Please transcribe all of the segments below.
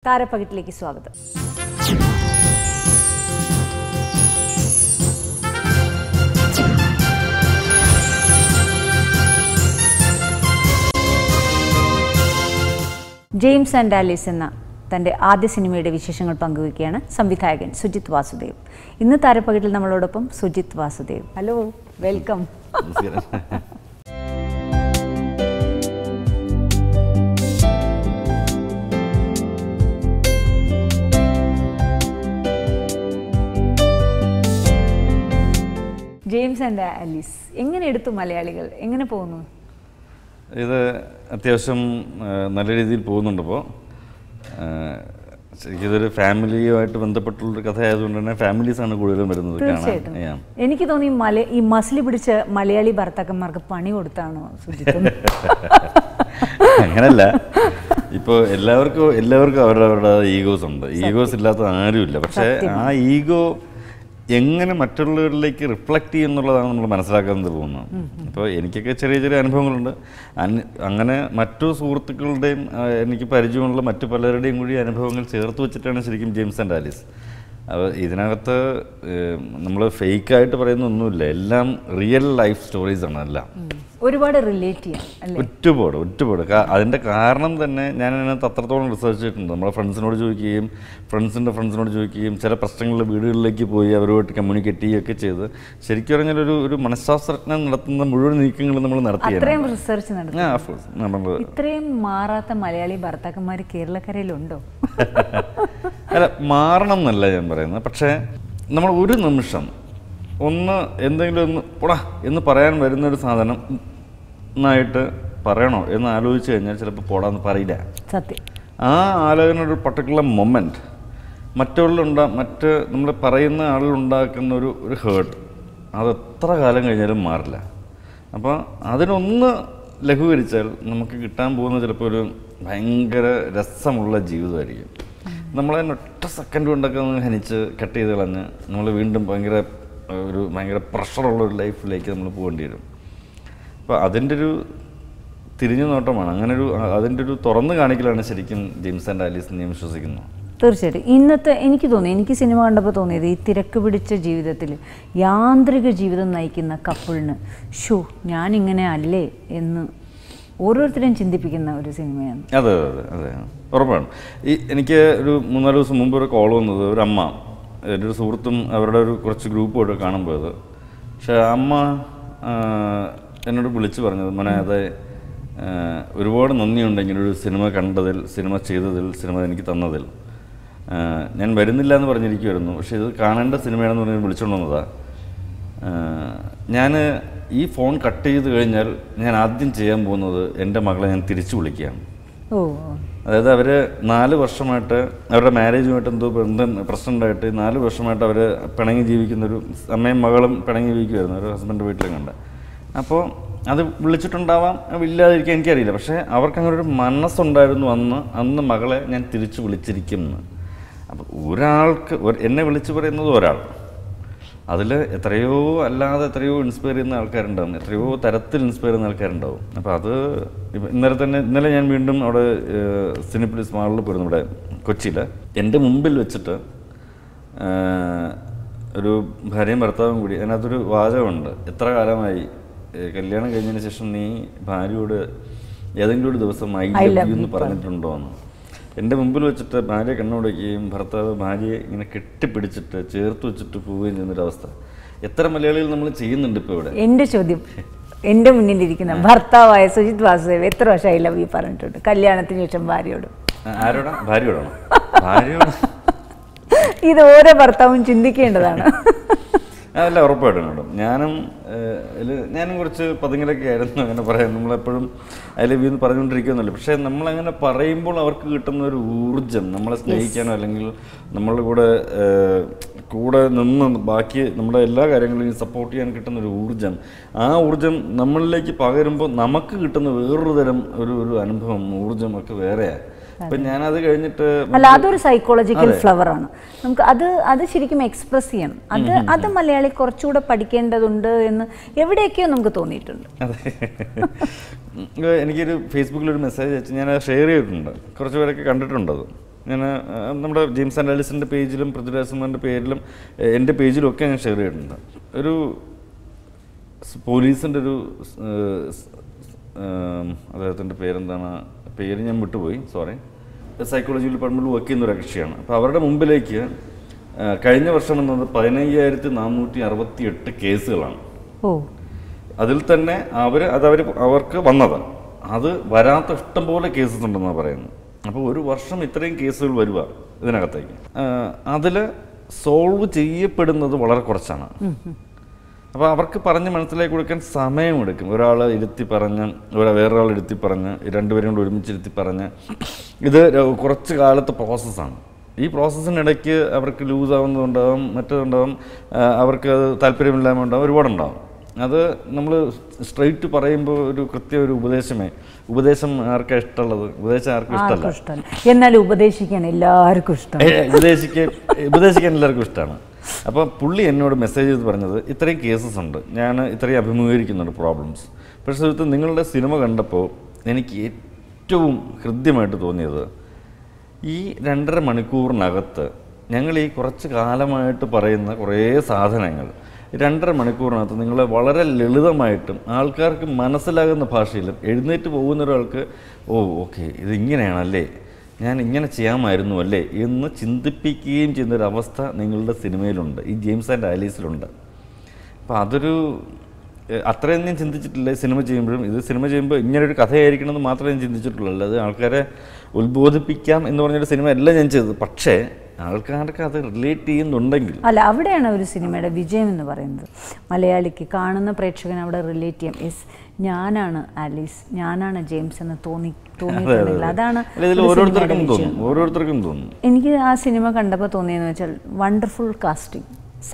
താരപ്പകിട്ടിലേക്ക് സ്വാഗതം. James and Alice എന്ന തൻ്റെ ആദ്യ സിനിമയുടെ വിശേഷങ്ങൾ പങ്കുവയ്ക്കുകയാണ് സംവിധായകൻ സുജിത് വാസുദേവ്. ഇന്ന് താരപ്പകിട്ടിൽ നമ്മളോടൊപ്പം Sujith Vasudev. Hello, welcome. James and Alice എങ്ങനെ എടുത്തു മലയാളികൾ? എങ്ങനെ പോകുന്നു? ഇത് അത്യാവശ്യം നല്ല രീതിയിൽ പോകുന്നുണ്ട്. ഇപ്പോൾ ശരിക്കും ഇതൊരു ഫാമിലിയുമായിട്ട് ബന്ധപ്പെട്ടുള്ളൊരു കഥയായതുകൊണ്ട് തന്നെ ഫാമിലീസാണ് കൂടുതലും വരുന്നത്. തീർച്ചയായിട്ടും. എനിക്ക് തോന്നി ഈ മസിലി പിടിച്ച മലയാളി ഭർത്താക്കന്മാർക്ക് പണി കൊടുത്താണോ സുജിത്ത്? അങ്ങനല്ല. ഇപ്പോൾ എല്ലാവർക്കും അവരുടെ ഈഗോസ് ഉണ്ട്. ഈഗോസ് ഇല്ലാത്ത ആരുമില്ല. പക്ഷേ ആ ഈഗോ എങ്ങനെ മറ്റുള്ളവരിലേക്ക് റിഫ്ലക്റ്റ് ചെയ്യുന്നുള്ളതാണ് നമ്മൾ മനസ്സിലാക്കുന്നത് പോകുന്നത്. അപ്പോൾ എനിക്കൊക്കെ ചെറിയ ചെറിയ അനുഭവങ്ങളുണ്ട്. അങ്ങനെ മറ്റു സുഹൃത്തുക്കളുടെയും എനിക്ക് പരിചയമുള്ള മറ്റു പലരുടെയും കൂടി അനുഭവങ്ങൾ ചേർത്ത് വെച്ചിട്ടാണ് ശരിക്കും ജെയിംസ് ആൻഡ് ആലീസ്. അപ്പോൾ ഇതിനകത്ത് നമ്മൾ ഫേക്കായിട്ട് പറയുന്നൊന്നുമില്ല. എല്ലാം റിയൽ ലൈഫ് സ്റ്റോറീസാണ്. എല്ലാം ഒരുപാട് റിലേറ്റ് ചെയ്യാം. ഒറ്റുപാട്. അതിൻ്റെ കാരണം തന്നെ ഞാൻ അതിനകത്ത് അത്രത്തോളം റിസർച്ച് ചെയ്തിട്ടുണ്ട്. നമ്മളെ ഫ്രണ്ട്സിനോട് ചോദിക്കുകയും ഫ്രണ്ട്സിനോട് ചോദിക്കുകയും ചില പ്രശ്നങ്ങളുടെ വീടുകളിലേക്ക് പോയി അവരുമായിട്ട് കമ്മ്യൂണിക്കേറ്റ് ചെയ്യുകയൊക്കെ ചെയ്ത് ശരിക്കും പറഞ്ഞാൽ ഒരു മനഃശാസ്ത്രജ്ഞൻ നടത്തുന്ന മുഴുവൻ നീക്കങ്ങളും നമ്മൾ നടത്തിയാണ്. ഇത്രയും മാറാത്ത മലയാളി ഭർത്താക്കന്മാർ കേരളക്കരയിലുണ്ടോ? അല്ല, മാറണം എന്നല്ല ഞാൻ പറയുന്നത്. പക്ഷേ നമ്മൾ ഒരു നിമിഷം എന്തെങ്കിലും ഒന്ന് പൊടാ എന്ന് പറയാൻ വരുന്നൊരു സാധനം എന്നായിട്ട് പറയണോ എന്ന് ആലോചിച്ച് കഴിഞ്ഞാൽ ചിലപ്പോൾ പോടാന്ന് പറയില്ല. സത്യം. ആ ആലോചന ഒരു പർട്ടിക്കുലർ മൊമെൻറ്റ് മറ്റ് നമ്മൾ പറയുന്ന ആളിലുണ്ടാക്കുന്ന ഒരു ഹേർട്ട് അത് എത്ര കാലം കഴിഞ്ഞാലും മാറില്ല. അപ്പോൾ അതിനൊന്ന് ലഘൂകരിച്ചാൽ നമുക്ക് കിട്ടാൻ പോകുന്ന ചിലപ്പോൾ ഒരു ഭയങ്കര രസമുള്ള ജീവിതമായിരിക്കും. നമ്മളതിന് ഒറ്റ സെക്കൻഡ് കൊണ്ടൊക്കെ ഒന്ന് ഹനിച്ച് കട്ട് ചെയ്ത് കളഞ്ഞ് നമ്മൾ വീണ്ടും ഭയങ്കര പ്രഷറുള്ള ഒരു ലൈഫിലേക്ക് നമ്മൾ പോകേണ്ടി വരും. അപ്പോൾ അതിൻ്റെ ഒരു തിരിഞ്ഞു നോട്ടമാണ്, അതിൻ്റെ ഒരു തുറന്നു കാണിക്കലാണ് ശരിക്കും ജെയിംസ് ആൻഡ് ആലീസ് ഞാൻ വിശ്വസിക്കുന്നു. തീർച്ചയായിട്ടും. എനിക്ക് സിനിമ കണ്ടപ്പോൾ തോന്നിയത് ഈ തിരക്ക് പിടിച്ച ജീവിതത്തിൽ യാന്ത്രിക ജീവിതം നയിക്കുന്ന കപ്പിളിന് ഞാനിങ്ങനെ അല്ലേ എന്ന് ഓരോരുത്തരെയും ചിന്തിപ്പിക്കുന്ന ഒരു സിനിമയാണ്. അതെ, ഉറപ്പാണ്. എനിക്ക് ഒരു 3-4 ദിവസം മുമ്പ് ഒരു കോൾ വന്നത് ഒരു അമ്മ, എൻ്റെ ഒരു സുഹൃത്തും അവരുടെ കുറച്ച് ഗ്രൂപ്പുമായിട്ട് കാണാൻ പോയത്. പക്ഷേ അമ്മ എന്നോട് വിളിച്ച് പറഞ്ഞത്, മോനെ അതെ ഒരുപാട് നന്ദിയുണ്ട് ഇങ്ങനൊരു സിനിമ കണ്ടതിൽ, സിനിമ ചെയ്തതിൽ, സിനിമ എനിക്ക് തന്നതിൽ. ഞാൻ വരുന്നില്ല എന്ന് പറഞ്ഞിരിക്കുമായിരുന്നു, പക്ഷേ ഇത് കാണേണ്ട സിനിമയാണെന്ന് പറഞ്ഞ് വിളിച്ചുകൊണ്ട് വന്നതാണ്. ഞാൻ ഈ ഫോൺ കട്ട് ചെയ്ത് കഴിഞ്ഞാൽ ഞാൻ ആദ്യം ചെയ്യാൻ പോകുന്നത് എൻ്റെ മകളെ ഞാൻ തിരിച്ചു വിളിക്കുകയാണ്. അതായത് അവർ 4 വർഷമായിട്ട് അവരുടെ മാരേജുമായിട്ട് എന്തോ പ്രശ്നം ഉണ്ടായിട്ട് 4 വർഷമായിട്ട് അവർ പിണങ്ങി ജീവിക്കുന്നൊരു അമ്മയും മകളും പിണങ്ങി ജീവിക്കുമായിരുന്നു ഒരു ഹസ്ബൻഡ് വീട്ടിലും കണ്ട്. അപ്പോൾ അത് വിളിച്ചിട്ടുണ്ടാവാം, ഇല്ലാതിരിക്കാൻ എനിക്കറിയില്ല. പക്ഷേ അവർക്കങ്ങനെ ഒരു മനസ്സുണ്ടായിരുന്നു അന്ന് മകളെ ഞാൻ തിരിച്ചു വിളിച്ചിരിക്കുന്നു. അപ്പോൾ എന്നെ വിളിച്ച് പറയുന്നത് ഒരാൾ, അതിൽ എത്രയോ ഇൻസ്പയർ ചെയ്യുന്ന ആൾക്കാരുണ്ടാവും, എത്രയോ തരത്തിൽ ഇൻസ്പയർ ചെയ്യുന്ന ആൾക്കാരുണ്ടാവും. അപ്പോൾ അത് ഇന്നലെ ഞാൻ വീണ്ടും അവിടെ സിനിപ്ലിസ് മാളിൽ പോയിരുന്നു, ഇവിടെ കൊച്ചിയിൽ. എൻ്റെ മുമ്പിൽ വെച്ചിട്ട് ഒരു ഭാര്യയും ഭർത്താവും കൂടി അതിനകത്തൊരു വാചകമുണ്ട്, എത്ര കാലമായി കല്യാണം കഴിഞ്ഞതിന് ശേഷം നീ ഭാര്യയോട് ഏതെങ്കിലും ഒരു ദിവസം ഐ ലവ് യു എന്ന് പറഞ്ഞിട്ടുണ്ടോ എന്ന്. എൻ്റെ മുമ്പിൽ വെച്ചിട്ട് ഭാര്യ കണ്ണുടയ്ക്കുകയും ഭർത്താവ് ഭാര്യയെ ഇങ്ങനെ കെട്ടിപ്പിടിച്ചിട്ട് ചേർത്ത് വെച്ചിട്ട് പോവുകയും ചെയ്യുന്നൊരവസ്ഥ എത്ര മലയാളികൾ നമ്മൾ ചെയ്യുന്നുണ്ട് ഇപ്പോൾ ഇവിടെ. എൻ്റെ ചോദ്യം, എൻ്റെ മുന്നിലിരിക്കുന്ന ഭർത്താവായ സുജിത് വാസുദേവ് എത്ര വർഷം ഐ ലവ് യു പറഞ്ഞിട്ടുണ്ട് കല്യാണത്തിന് ശേഷം ഭാര്യയോട്? ഭാര്യയോടാണോ? ഇത് ഓരോ ഭർത്താവും ചിന്തിക്കേണ്ടതാണ്. അതല്ല, ഉറപ്പായിട്ടും കേട്ടോ. ഞാനും കുറച്ച് പതുങ്ങിലൊക്കെ ആയിരുന്നു അങ്ങനെ പറയാൻ. നമ്മളെപ്പോഴും ഐ ലവ് യു എന്ന് പറഞ്ഞുകൊണ്ടിരിക്കുന്നില്ല. പക്ഷേ നമ്മളങ്ങനെ പറയുമ്പോൾ അവർക്ക് കിട്ടുന്ന ഒരു ഊർജ്ജം, നമ്മളെ സ്നേഹിക്കാനോ അല്ലെങ്കിൽ നമ്മളുടെ കൂടെ നിന്ന് ബാക്കി നമ്മുടെ എല്ലാ കാര്യങ്ങളിലും സപ്പോർട്ട് ചെയ്യാൻ കിട്ടുന്ന ഒരു ഊർജ്ജം, ആ ഊർജ്ജം നമ്മളിലേക്ക് പകരുമ്പോൾ നമുക്ക് കിട്ടുന്ന വേറൊരു തരം ഒരു അനുഭവം, ഊർജ്ജം ഒക്കെ വേറെയാണ്. അപ്പം ഞാനത് കഴിഞ്ഞിട്ട് അതൊരു സൈക്കോളജിക്കൽ ഫ്ലവർ ആണ്. നമുക്ക് അത് ശരിക്കും എക്സ്പ്രസ് ചെയ്യണം. അത് മലയാളി കുറച്ചുകൂടെ പഠിക്കേണ്ടതുണ്ട് എന്ന് എവിടെയൊക്കെയോ നമുക്ക് തോന്നിയിട്ടുണ്ട്. എനിക്കൊരു ഫേസ്ബുക്കിലൊരു മെസ്സേജ് അയച്ച് ഞാൻ ഷെയർ ചെയ്തിട്ടുണ്ട്, കുറച്ച് പേരൊക്കെ കണ്ടിട്ടുണ്ടത്. ഞാൻ നമ്മുടെ ജെയിംസ് ആൻഡ് ആലിസിൻ്റെ പേജിലും പൃഥ്വിരാജ് സുകുമാരൻ്റെ പേരിലും എൻ്റെ പേജിലും ഒക്കെ ഞാൻ ഷെയർ ചെയ്തിട്ടുണ്ട്. ഒരു പോലീസിൻ്റെ ഒരു അദ്ദേഹത്തിൻ്റെ പേരെന്താണ്, പേര് ഞാൻ വിട്ടുപോയി, സോറി, സൈക്കോളജി ഡിപ്പാർട്ട്മെൻറ്റിൽ വർക്ക് ചെയ്യുന്ന ഒരു കക്ഷിയാണ്. അപ്പോൾ അവരുടെ മുമ്പിലേക്ക് കഴിഞ്ഞ വർഷം വന്നത് 15,468 കേസുകളാണ്. അതിൽ തന്നെ അവർക്ക് വന്നത്, അത് വരാത്ത ഇഷ്ടംപോലെ കേസസ് ഉണ്ടെന്നാണ് പറയുന്നത്. അപ്പോൾ ഒരു വർഷം ഇത്രയും കേസുകൾ വരിക ഇതിനകത്തേക്ക്, അതിൽ സോൾവ് ചെയ്യപ്പെടുന്നത് വളരെ കുറച്ചാണ്. അപ്പോൾ അവർക്ക് പറഞ്ഞ് മനസ്സിലാക്കി കൊടുക്കാൻ സമയമെടുക്കും. ഒരാൾ ഇരുത്തി പറഞ്ഞ് വേറൊരാൾ ഇരുത്തി പറഞ്ഞ് രണ്ടുപേരും കൂടെ ഒരുമിച്ചിരുത്തി പറഞ്ഞ് ഇത് കുറച്ച് കാലത്തെ പ്രോസസ്സാണ്. ഈ പ്രോസസ്സിനിടയ്ക്ക് അവർക്ക് ലൂസ് ആവുന്നതുണ്ടാവും, മറ്റേതുണ്ടാവും, അവർക്ക് അത് താല്പര്യമില്ലായ്മ ഉണ്ടാവും, ഒരുപാടുണ്ടാവും. അത് നമ്മൾ സ്ട്രെയിറ്റ് പറയുമ്പോൾ ഒരു ഒരു ഉപദേശം ആർക്കാ ഇഷ്ടമുള്ളത്? ഉപദേശം ആർക്കും ഇഷ്ടമല്ല. എന്നാൽ ഉപദേശിക്കാൻ എല്ലാവർക്കും ഇഷ്ടമാണ്. ഉപദേശിക്കാൻ എല്ലാവർക്കും ഇഷ്ടമാണ്. അപ്പോൾ പുള്ളി എന്നോട് മെസ്സേജ് ചെയ്ത് പറഞ്ഞത്, ഇത്രയും കേസസ് ഉണ്ട്, ഞാൻ ഇത്രയും അഭിമുഖീകരിക്കുന്നുണ്ട് പ്രോബ്ലംസ്. പക്ഷേ നിങ്ങളുടെ സിനിമ കണ്ടപ്പോൾ എനിക്ക് ഏറ്റവും ഹൃദ്യമായിട്ട് തോന്നിയത്, ഈ 2.5 മണിക്കൂറിനകത്ത് ഞങ്ങൾ ഈ കുറച്ച് കാലമായിട്ട് പറയുന്ന കുറേ സാധനങ്ങൾ 2.5 മണിക്കൂറിനകത്ത് നിങ്ങൾ വളരെ ലളിതമായിട്ടും ആൾക്കാർക്ക് മനസ്സിലാകുന്ന ഭാഷയിലും എഴുന്നേറ്റ് പോകുന്ന ഒരാൾക്ക് ഓക്കെ ഇതിങ്ങനെയാണല്ലേ, ഞാൻ ഇങ്ങനെ ചെയ്യാമായിരുന്നു അല്ലേ എന്ന് ചിന്തിപ്പിക്കുകയും ചെയ്യുന്നൊരവസ്ഥ നിങ്ങളുടെ സിനിമയിലുണ്ട്, ഈ ജെയിംസ് ആൻഡ് ആലീസിലുണ്ട്. അപ്പോൾ അതൊരു അത്രയും ഞാൻ ചിന്തിച്ചിട്ടില്ല സിനിമ ചെയ്യുമ്പോഴും. ഇത് സിനിമ ചെയ്യുമ്പോൾ ഇങ്ങനൊരു കഥയായിരിക്കണമെന്ന് മാത്രമേ ഞാൻ ചിന്തിച്ചിട്ടുള്ളൂ. അല്ലാതെ ആൾക്കാരെ ഉത്ബോധിപ്പിക്കാം എന്ന് പറഞ്ഞൊരു സിനിമ അല്ല ഞാൻ ചെയ്തത്. പക്ഷേ ആൾക്കാർക്ക് അത് റിലേറ്റ് ചെയ്യുന്നുണ്ടെങ്കിൽ അല്ല, അവിടെയാണ് ഒരു സിനിമയുടെ വിജയം എന്ന് പറയുന്നത്. മലയാളിക്ക് കാണുന്ന പ്രേക്ഷകൻ അവിടെ റിലേറ്റ് ചെയ്യാം. യെസ്, ഞാനാണ് ആലീസ്, ഞാനാണ് ജെയിംസ് എന്ന് തോന്നിയിട്ടുണ്ടെങ്കിൽ അതാണ് ഓരോരുത്തർക്കും തോന്നും. എനിക്ക് ആ സിനിമ കണ്ടപ്പോൾ തോന്നിയെന്ന് വെച്ചാൽ വണ്ടർഫുൾ കാസ്റ്റിംഗ്.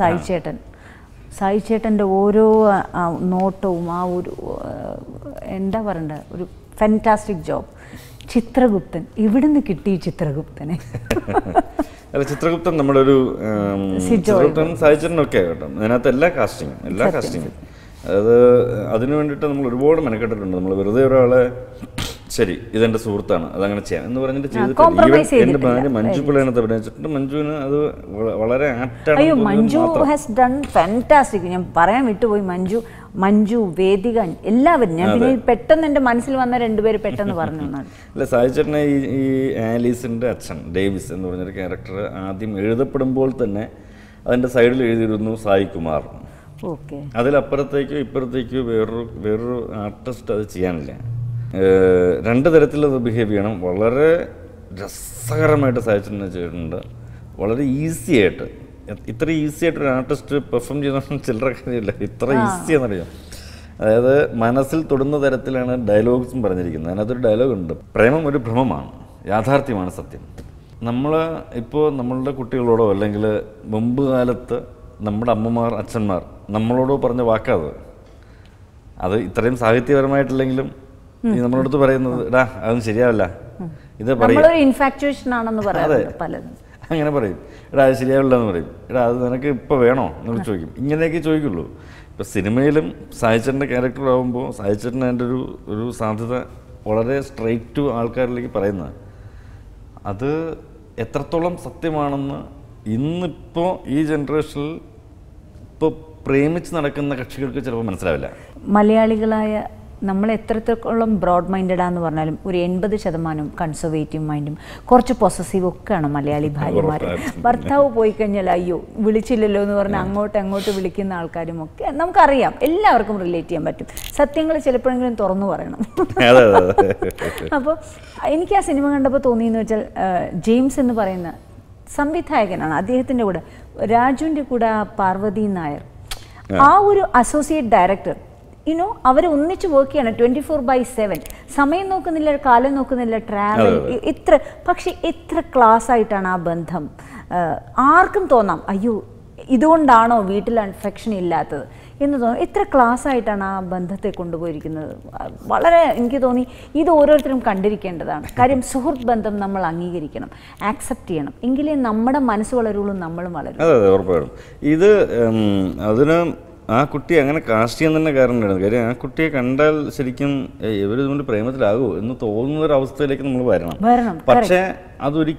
സായി ചേട്ടൻ്റെ ഓരോ നോട്ടവും ആ ഒരു എന്താ പറയണ്ട, ഒരു ഫാന്റാസ്റ്റിക് ജോബ്. ചിത്രഗുപ്തൻ, ഇവിടുന്ന് കിട്ടി ചിത്രഗുപ്തനെ. അല്ല, ചിത്രഗുപ്തൻ നമ്മുടെ ഒരു ചിത്രഗുപ്തൻ സായിച്ചനൊക്കെ കേട്ടോ. അതിനകത്ത് എല്ലാ കാസ്റ്റിങ്ങും അതായത് അതിനു വേണ്ടിയിട്ട് നമ്മൾ ഒരുപാട് മെനക്കെട്ടിട്ടുണ്ട്. നമ്മൾ വെറുതെ ഒരാളെ ശരി ഇതെൻ്റെ സുഹൃത്താണ് അതങ്ങനെ ചെയ്യാം എന്ന് പറഞ്ഞിട്ട് ചെയ്തിട്ട് എൻ്റെ ഭാര്യ മഞ്ജു പിള്ളേനകത്ത് അഭിനയിച്ചിട്ടുണ്ട്. മഞ്ജുവിന് അത് വളരെ ആപ്റ്റാണ്. Manju has done fantastic. ഞാൻ പറയാൻ വിട്ടുപോയി, മഞ്ജു വേദിക എല്ലാവരും. ഞാൻ പിന്നെ പെട്ടെന്ന് എൻ്റെ മനസ്സിൽ വന്ന 2 പേര് പെട്ടെന്ന് പറഞ്ഞു. അല്ല, സായിച്ചേട്ടനെ ഈ ആലീസിൻ്റെ അച്ഛൻ ഡേവിസ് എന്ന് പറഞ്ഞൊരു ക്യാരക്ടർ ആദ്യം എഴുതപ്പെടുമ്പോൾ തന്നെ അതിൻ്റെ സൈഡിൽ എഴുതിയിരുന്നു സായി കുമാർ. അതിലപ്പുറത്തേക്കോ ഇപ്പുറത്തേക്കോ വേറൊരു ആർട്ടിസ്റ്റ് അത് ചെയ്യാനില്ല. 2 തരത്തിലത് ബിഹേവ് ചെയ്യണം. വളരെ രസകരമായിട്ട് സായിച്ചേട്ടനെ ചെയ്തിട്ടുണ്ട്. വളരെ ഈസി ആയിട്ട്, ഇത്ര ഈസി ആയിട്ട് ഒരു ആർട്ടിസ്റ്റ് പെർഫോം ചെയ്യുന്ന ചില്ലറ കാര്യമില്ല. ഇത്ര ഈസി എന്നറിയാം. അതായത് മനസ്സിൽ തൊടുന്ന തരത്തിലാണ് ഡയലോഗ്സും പറഞ്ഞിരിക്കുന്നത്. അതിനകത്തൊരു ഡയലോഗുണ്ട്, പ്രേമം ഒരു ഭ്രമമാണ്, യാഥാർത്ഥ്യമാണ് സത്യം. നമ്മൾ ഇപ്പോൾ നമ്മളുടെ കുട്ടികളോടോ അല്ലെങ്കിൽ മുമ്പ് കാലത്ത് നമ്മുടെ അമ്മമാർ അച്ഛന്മാർ നമ്മളോടോ പറഞ്ഞ വാക്കാത്, അത് ഇത്രയും സാഹിത്യപരമായിട്ടില്ലെങ്കിലും നമ്മളടുത്ത് പറയുന്നത് ഇടാ അതൊന്നും ശരിയാവില്ല, ഇത് പറയും, അങ്ങനെ പറയും, എടാ അത് ശരിയാവില്ല എന്ന് പറയും, എടാ അത് നിനക്ക് ഇപ്പോൾ വേണോ എന്നൊക്കെ ചോദിക്കും. ഇങ്ങനെയൊക്കെ ചോദിക്കുള്ളൂ. ഇപ്പോൾ സിനിമയിലും സായിച്ചേട്ടൻ്റെ ക്യാരക്ടർ ആകുമ്പോൾ സായിച്ചേട്ടൻ അതിൻ്റെ ഒരു സാധ്യത വളരെ സ്ട്രെയിറ്റ് ടു ആൾക്കാരിലേക്ക് പറയുന്നത്, അത് എത്രത്തോളം സത്യമാണെന്ന് ഇന്നിപ്പോൾ ഈ ജനറേഷനിൽ ഇപ്പോൾ പ്രേമിച്ച് നടക്കുന്ന കക്ഷികൾക്ക് ചിലപ്പോൾ മനസ്സിലാവില്ല. മലയാളികളായ നമ്മൾ എത്രത്തോളം ബ്രോഡ് മൈൻഡഡാന്ന് പറഞ്ഞാലും ഒരു 80% കൺസർവേറ്റീവ് മൈൻഡും കുറച്ച് പൊസസീവ് ഒക്കെയാണ് മലയാളി ഭാര്യമാർ. ഭർത്താവ് പോയി കഴിഞ്ഞാൽ അയ്യോ വിളിച്ചില്ലല്ലോ എന്ന് പറഞ്ഞാൽ അങ്ങോട്ട് വിളിക്കുന്ന ആൾക്കാരും ഒക്കെ നമുക്കറിയാം. എല്ലാവർക്കും റിലേറ്റ് ചെയ്യാൻ പറ്റും. സത്യങ്ങൾ ചിലപ്പോഴെങ്കിലും തുറന്നു പറയണം. അപ്പോൾ എനിക്ക് ആ സിനിമ കണ്ടപ്പോൾ തോന്നിയെന്ന് വെച്ചാൽ ജെയിംസ് എന്ന് പറയുന്ന സംവിധായകനാണ്, അദ്ദേഹത്തിൻ്റെ കൂടെ രാജുവിൻ്റെ കൂടെ പാർവതി നായർ, ആ ഒരു അസോസിയേറ്റ് ഡയറക്ടർ, അവർ ഒന്നിച്ച് വർക്ക് ചെയ്യാണ് 24/7. സമയം നോക്കുന്നില്ല, കാലം നോക്കുന്നില്ല, ട്രാവൽ പക്ഷെ എത്ര ക്ലാസ് ആയിട്ടാണ് ആ ബന്ധം. ആർക്കും തോന്നാം അയ്യോ ഇതുകൊണ്ടാണോ വീട്ടിൽ അഫെക്ഷൻ ഇല്ലാത്തത് എന്ന് തോന്നും. എത്ര ക്ലാസ് ആയിട്ടാണ് ആ ബന്ധത്തെ കൊണ്ടുപോയിരിക്കുന്നത്. വളരെ എനിക്ക് തോന്നി ഇത് ഓരോരുത്തരും കണ്ടിരിക്കേണ്ടതാണ്. കാര്യം സുഹൃത്ത് ബന്ധം നമ്മൾ അംഗീകരിക്കണം, ആക്സെപ്റ്റ് ചെയ്യണം, എങ്കിലേ നമ്മുടെ മനസ്സ് വളരുള്ളൂ, നമ്മളും വളരും. അതെ, ഉറപ്പായിട്ടും. ഇത് അതിന് ആ കുട്ടി അങ്ങനെ കാസ്റ്റ് ചെയ്യാൻ തന്നെ കാരണമുണ്ടായിരുന്നു. കാര്യം ആ കുട്ടിയെ കണ്ടാൽ ശരിക്കും ഇവർ ഇതുകൊണ്ട് പ്രേമത്തിലാകുമോ എന്ന് തോന്നുന്നൊരവസ്ഥയിലേക്ക് നമ്മൾ വരണം. പക്ഷേ അതൊരിക്കലും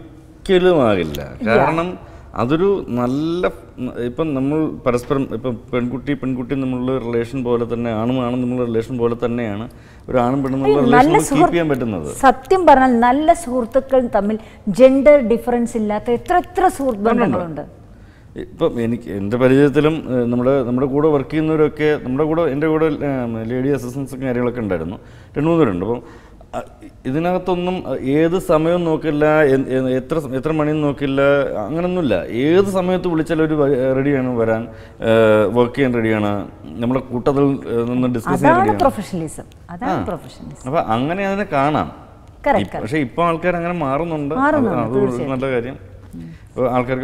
ഒരിക്കലും ആകില്ല. കാരണം അതൊരു നല്ല ഇപ്പം നമ്മൾ പരസ്പരം ഇപ്പം പെൺകുട്ടി നമ്മളുടെ റിലേഷൻ പോലെ തന്നെ ആണും നമ്മളുടെ റിലേഷൻ പോലെ തന്നെയാണ് ഒരു ആണും പെണ്ണും റിലേഷൻ കീപ്പ് ചെയ്യാൻ പറ്റുന്നത്. സത്യം പറഞ്ഞാൽ നല്ല സുഹൃത്തുക്കൾ തമ്മിൽ ജെൻഡർ ഡിഫറൻസ് ഇല്ലാത്ത എത്ര സുഹൃത്ത് ബന്ധങ്ങളുണ്ട്. ഇപ്പം എൻ്റെ പരിചയത്തിലും നമ്മുടെ കൂടെ വർക്ക് ചെയ്യുന്നവരൊക്കെ എൻ്റെ കൂടെ ലേഡി അസിസ്റ്റൻസും കാര്യങ്ങളൊക്കെ ഉണ്ടായിരുന്നു, 2-3 പേരുണ്ട്. അപ്പം ഇതിനകത്തൊന്നും ഏത് സമയം നോക്കില്ല, എത്ര മണിയും നോക്കില്ല, അങ്ങനൊന്നുമില്ല. ഏത് സമയത്ത് വിളിച്ചാലും ഒരു റെഡിയാണ് വരാൻ, വർക്ക് ചെയ്യാൻ റെഡിയാണ്, നമ്മളെ കൂട്ടത്തിൽ നിന്ന് ഡിസ്കസ് ചെയ്യാൻ റെഡിയാണ്. അപ്പം അങ്ങനെ അതിനെ കാണാം. പക്ഷെ ഇപ്പൊ ആൾക്കാർ അങ്ങനെ മാറുന്നുണ്ട്, അത് നല്ല കാര്യം. ആൾക്കാർക്ക്